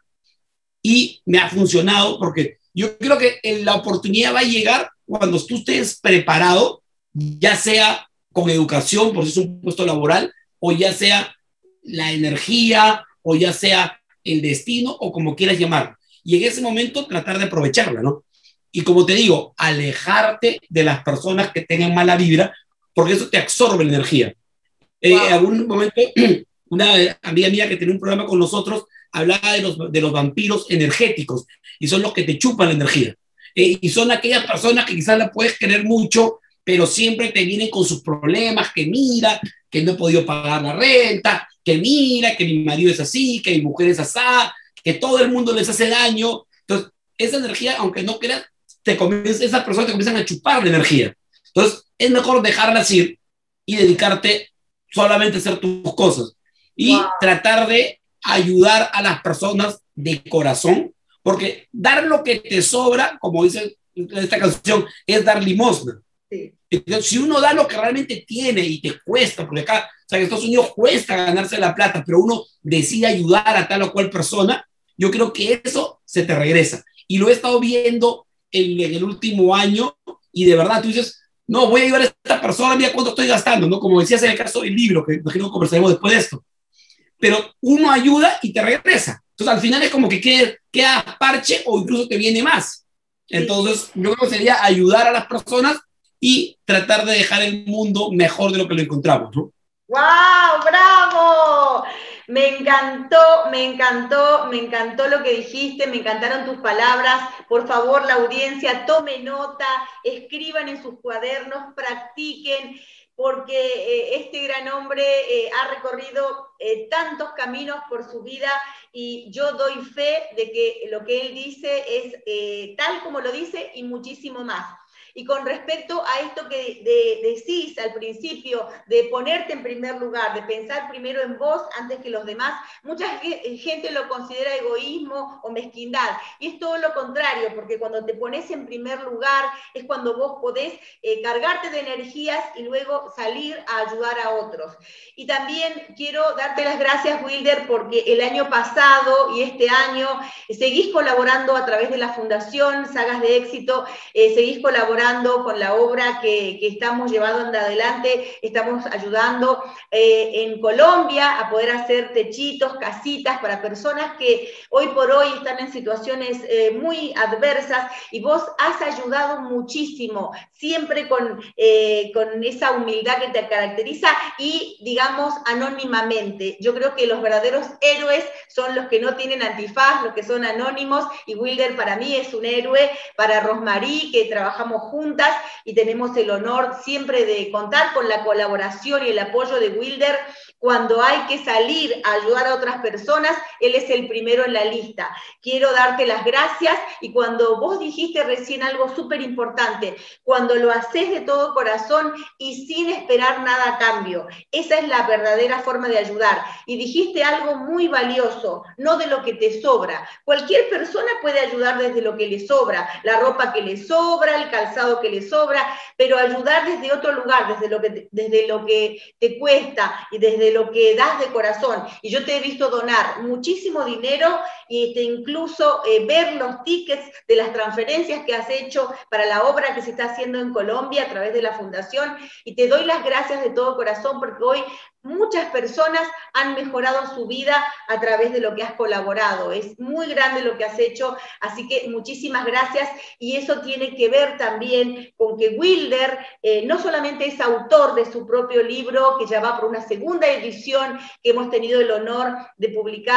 Y me ha funcionado porque yo creo que la oportunidad va a llegar cuando tú estés preparado, ya sea con educación, por si es un puesto laboral, o ya sea la energía, o ya sea el destino, o como quieras llamar. Y en ese momento tratar de aprovecharla, ¿no? Y como te digo, alejarte de las personas que tengan mala vibra, porque eso te absorbe la energía. Eh, wow. En algún momento, una amiga mía que tenía un programa con nosotros hablaba de los, de los vampiros energéticos, y son los que te chupan la energía. Eh, y son aquellas personas que quizás la puedes querer mucho, pero siempre te vienen con sus problemas, que mira, que no he podido pagar la renta, que mira, que mi marido es así, que mi mujer es así, que todo el mundo les hace daño. Entonces, esa energía, aunque no creas, te comienza, esas personas te comienzan a chupar la energía. Entonces, es mejor dejarlas ir y dedicarte solamente a hacer tus cosas. Y wow. tratar de ayudar a las personas de corazón, porque dar lo que te sobra, como dice esta canción, es dar limosna. Sí. Entonces, si uno da lo que realmente tiene y te cuesta, porque acá, o sea, en Estados Unidos cuesta ganarse la plata, pero uno decide ayudar a tal o cual persona, yo creo que eso se te regresa. Y lo he estado viendo en, en el último año, y de verdad tú dices, no, voy a ayudar a esta persona, mira cuánto estoy gastando, ¿no? Como decías en el caso del libro, que imagino que conversaremos después de esto. Pero uno ayuda y te regresa. Entonces, al final es como que queda, queda parche o incluso te viene más. Entonces, yo creo que sería ayudar a las personas y tratar de dejar el mundo mejor de lo que lo encontramos, ¿no?
¡Wow! ¡Bravo! Me encantó, me encantó, me encantó lo que dijiste, me encantaron tus palabras. Por favor, la audiencia, tome nota, escriban en sus cuadernos, practiquen, porque eh, este gran hombre eh, ha recorrido eh, tantos caminos por su vida, y yo doy fe de que lo que él dice es eh, tal como lo dice y muchísimo más. Y con respecto a esto que de, decís al principio, de ponerte en primer lugar, de pensar primero en vos antes que los demás, mucha gente lo considera egoísmo o mezquindad, y es todo lo contrario, porque cuando te pones en primer lugar es cuando vos podés eh, cargarte de energías y luego salir a ayudar a otros. Y también quiero darte las gracias, Wilder, porque el año pasado y este año eh, seguís colaborando a través de la Fundación Sagas de Éxito, eh, seguís colaborando con la obra que, que estamos llevando adelante, estamos ayudando eh, en Colombia a poder hacer techitos, casitas para personas que hoy por hoy están en situaciones eh, muy adversas, y vos has ayudado muchísimo, siempre con, eh, con esa humildad que te caracteriza y, digamos, anónimamente. Yo creo que los verdaderos héroes son los que no tienen antifaz, los que son anónimos, y Wilder para mí es un héroe, para Rosmarie, que trabajamos juntos, juntas, y tenemos el honor siempre de contar con la colaboración y el apoyo de Wilder. Cuando hay que salir a ayudar a otras personas, él es el primero en la lista. Quiero darte las gracias, y cuando vos dijiste recién algo súper importante, cuando lo haces de todo corazón y sin esperar nada a cambio, esa es la verdadera forma de ayudar. Y dijiste algo muy valioso, no de lo que te sobra. Cualquier persona puede ayudar desde lo que le sobra, la ropa que le sobra, el calzado que le sobra, pero ayudar desde otro lugar, desde lo que te, desde lo que te cuesta y desde lo que das de corazón. Y yo te he visto donar muchísimo dinero, y te incluso eh, ver los tickets de las transferencias que has hecho para la obra que se está haciendo en Colombia a través de la Fundación, y te doy las gracias de todo corazón, porque hoy muchas personas han mejorado su vida a través de lo que has colaborado. Es muy grande lo que has hecho, así que muchísimas gracias. Y eso tiene que ver también con que Wilder eh, no solamente es autor de su propio libro, que ya va por una segunda edición que hemos tenido el honor de publicar,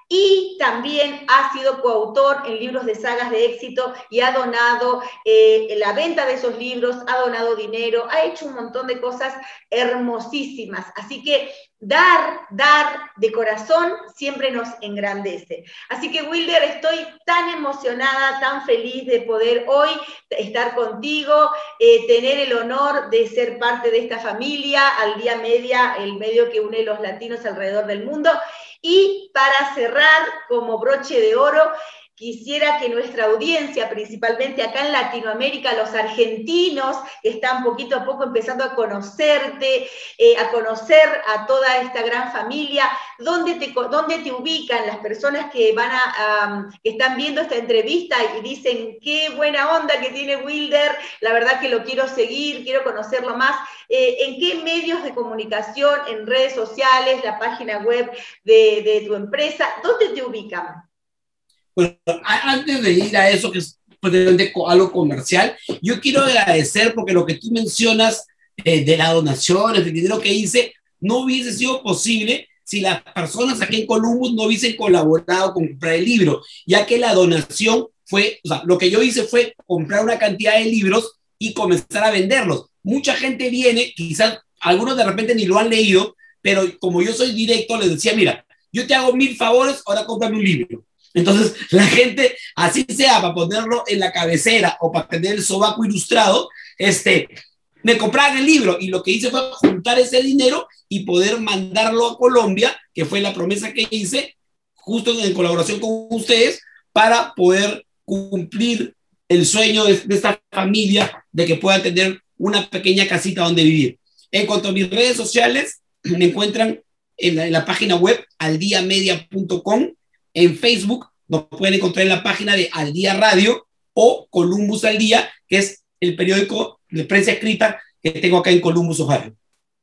y también ha sido coautor en libros de sagas de éxito y ha donado eh, la venta de esos libros, ha donado dinero, ha hecho un montón de cosas hermosísimas. Así que dar, dar de corazón siempre nos engrandece. Así que, Wilder, estoy tan emocionada, tan feliz de poder hoy estar contigo, eh, tener el honor de ser parte de esta familia, Al Día Media, el medio que une los latinos alrededor del mundo. Y para cerrar, como broche de oro, quisiera que nuestra audiencia, principalmente acá en Latinoamérica, los argentinos que están poquito a poco empezando a conocerte, eh, a conocer a toda esta gran familia, ¿dónde te, dónde te ubican las personas que, van a, um, que están viendo esta entrevista y dicen qué buena onda que tiene Wilder, la verdad que lo quiero seguir, quiero conocerlo más? Eh, ¿En qué medios de comunicación, en redes sociales, la página web de, de tu empresa, dónde te ubican?
Bueno, antes de ir a eso, que es pues, algo comercial, yo quiero agradecer porque lo que tú mencionas eh, de las donaciones, del dinero que hice, no hubiese sido posible si las personas aquí en Columbus no hubiesen colaborado con comprar el libro, ya que la donación fue, o sea, lo que yo hice fue comprar una cantidad de libros y comenzar a venderlos. Mucha gente viene, quizás algunos de repente ni lo han leído, pero como yo soy directo, les decía, mira, yo te hago mil favores, ahora cómprame un libro. Entonces, la gente, así sea, para ponerlo en la cabecera o para tener el sobaco ilustrado, este, me compraban el libro y lo que hice fue juntar ese dinero y poder mandarlo a Colombia, que fue la promesa que hice, justo en colaboración con ustedes, para poder cumplir el sueño de, de esta familia de que puedan tener una pequeña casita donde vivir. En cuanto a mis redes sociales, me encuentran en la, en la página web al dia media punto com. En Facebook nos pueden encontrar en la página de Al Día Radio o Columbus al Día, que es el periódico de prensa escrita que tengo acá en Columbus, Ohio.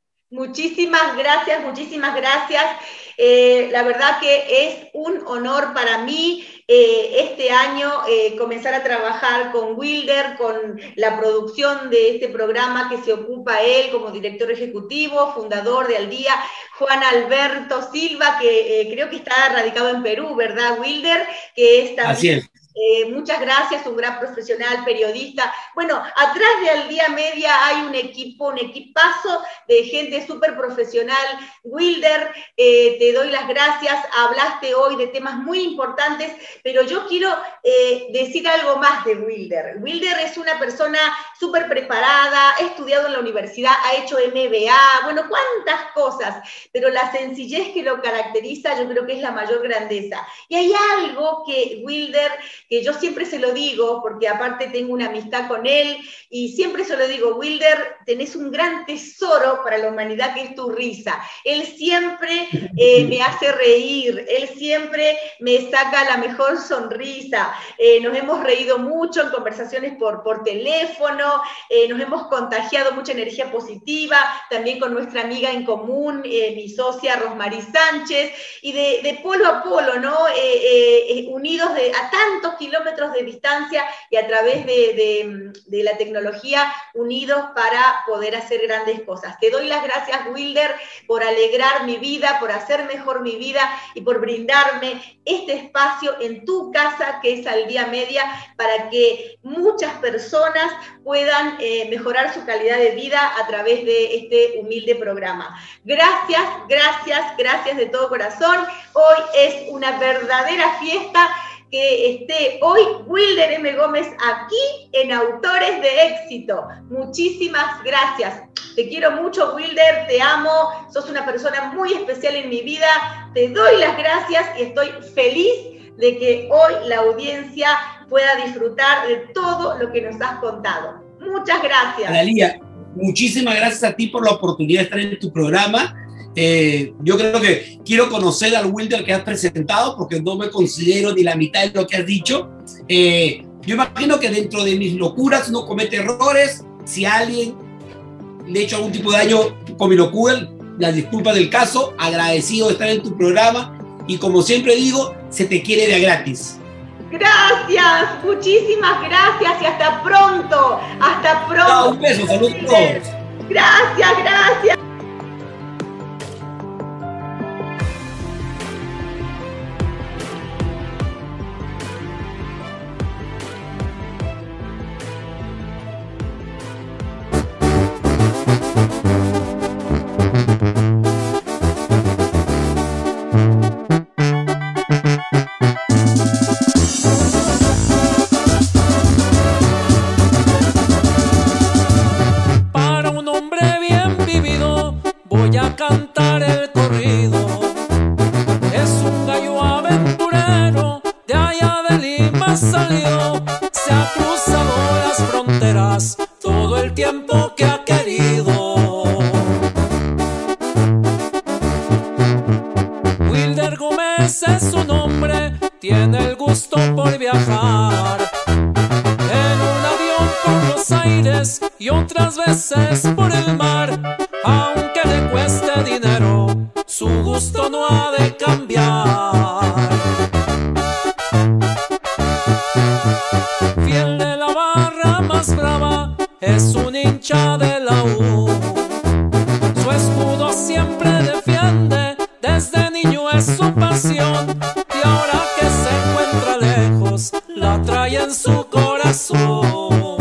Muchísimas gracias, muchísimas gracias. Eh, la verdad que es un honor para mí eh, este año eh, comenzar a trabajar con Wilder, con la producción de este programa que se ocupa él como director ejecutivo, fundador de Al Día, Juan Alberto Silva, que eh, creo que está radicado en Perú, ¿verdad, Wilder? Que es también...
Así es.
Eh, muchas gracias, un gran profesional, periodista. Bueno, atrás de Al Día Media hay un equipo, un equipazo de gente súper profesional. Wilder, eh, te doy las gracias. Hablaste hoy de temas muy importantes, pero yo quiero eh, decir algo más de Wilder. Wilder es una persona súper preparada, ha estudiado en la universidad, ha hecho M B A, bueno, cuántas cosas, pero la sencillez que lo caracteriza yo creo que es la mayor grandeza. Y hay algo que Wilder, que yo siempre se lo digo, porque aparte tengo una amistad con él, y siempre se lo digo, Wilder, tenés un gran tesoro para la humanidad que es tu risa. Él siempre eh, me hace reír, él siempre me saca la mejor sonrisa. Eh, nos hemos reído mucho en conversaciones por, por teléfono, eh, nos hemos contagiado mucha energía positiva, también con nuestra amiga en común, eh, mi socia Rosmarie Sánchez, y de, de polo a polo, ¿no? Eh, eh, unidos de, a tantos kilómetros de distancia y a través de, de, de la tecnología, unidos para poder hacer grandes cosas. Te doy las gracias, Wilder, por alegrar mi vida, por hacer mejor mi vida y por brindarme este espacio en tu casa, que es Al Día Media, para que muchas personas puedan eh, mejorar su calidad de vida a través de este humilde programa. Gracias, gracias, gracias de todo corazón. Hoy es una verdadera fiesta que esté hoy Wilder M. Gómez aquí en Autores de Éxito. Muchísimas gracias. Te quiero mucho, Wilder, te amo, sos una persona muy especial en mi vida. Te doy las gracias y estoy feliz de que hoy la audiencia pueda disfrutar de todo lo que nos has contado. Muchas gracias.
Analía, muchísimas gracias a ti por la oportunidad de estar en tu programa. Eh, yo creo que quiero conocer al Wilder que has presentado porque no me considero ni la mitad de lo que has dicho. Eh, yo imagino que dentro de mis locuras uno comete errores. Si a alguien le he hecho algún tipo de daño con mi locura, las disculpas del caso, agradecido de estar en tu programa y como siempre digo, se te quiere de a gratis.
Gracias, muchísimas gracias y hasta pronto, hasta pronto.
Chao, un beso, saludos a todos.
Gracias, gracias.
tiene el gusto por viajar en un avión por los aires y otras veces por el mar. Aunque le cueste dinero, su gusto no ha de cambiar. Fiel de la barra más brava, es un hincha de la U. Su escudo siempre defiende, desde niño es su pasión. Y ahora que se encuentra lejos, la trae en su corazón.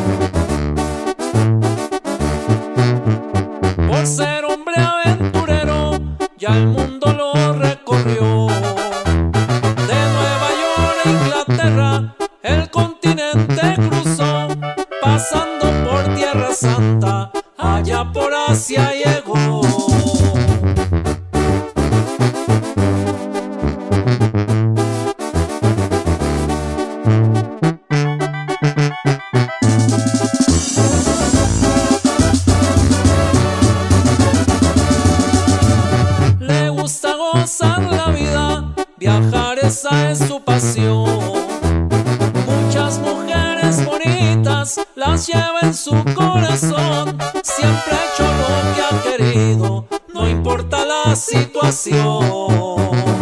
Por ser hombre aventurero, ya el mundo lo recorrió. De Nueva York a Inglaterra, el continente cruzó. Pasando por Tierra Santa, allá por Asia llegó. Le gusta gozar la vida, viajar esa es su pasión. Muchas mujeres bonitas las lleva en su corazón. Siempre ha hecho lo que ha querido, no importa la situación.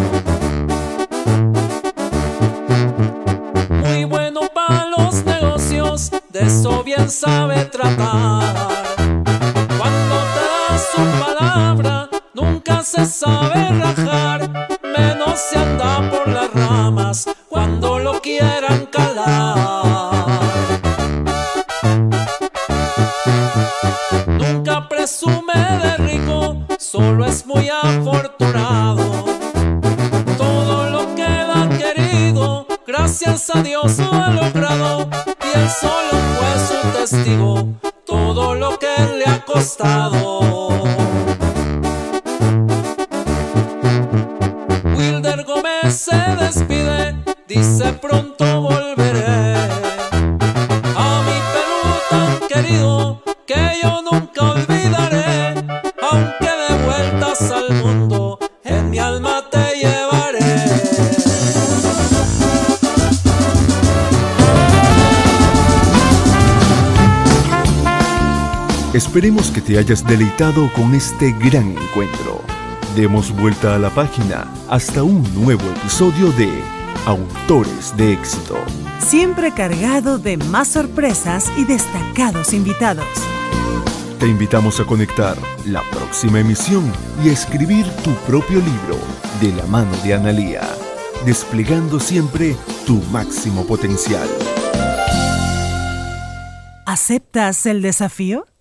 Muy bueno para los negocios, de eso bien sabe tratar. Cuando te da su palabra, nunca se sabe rajar. Menos se anda por las ramas cuando lo quieran calar. Nunca presume de rico, solo es muy afortunado. Todo lo que él ha querido, gracias a Dios lo ha logrado. Y él solo fue su testigo, todo lo que él le ha costado. Wilder Gómez se despide, dice pronto volveré a mi Perú tan querido, que yo nunca olvidaré. Aunque de vueltas al mundo, en mi alma te llevaré.
Esperemos que te hayas deleitado con este gran encuentro. Demos vuelta a la página hasta un nuevo episodio de Autores de Éxito.
Siempre cargado de más sorpresas y destacados invitados.
Te invitamos a conectar la próxima emisión y a escribir tu propio libro de la mano de Analía, desplegando siempre tu máximo potencial.
¿Aceptas el desafío?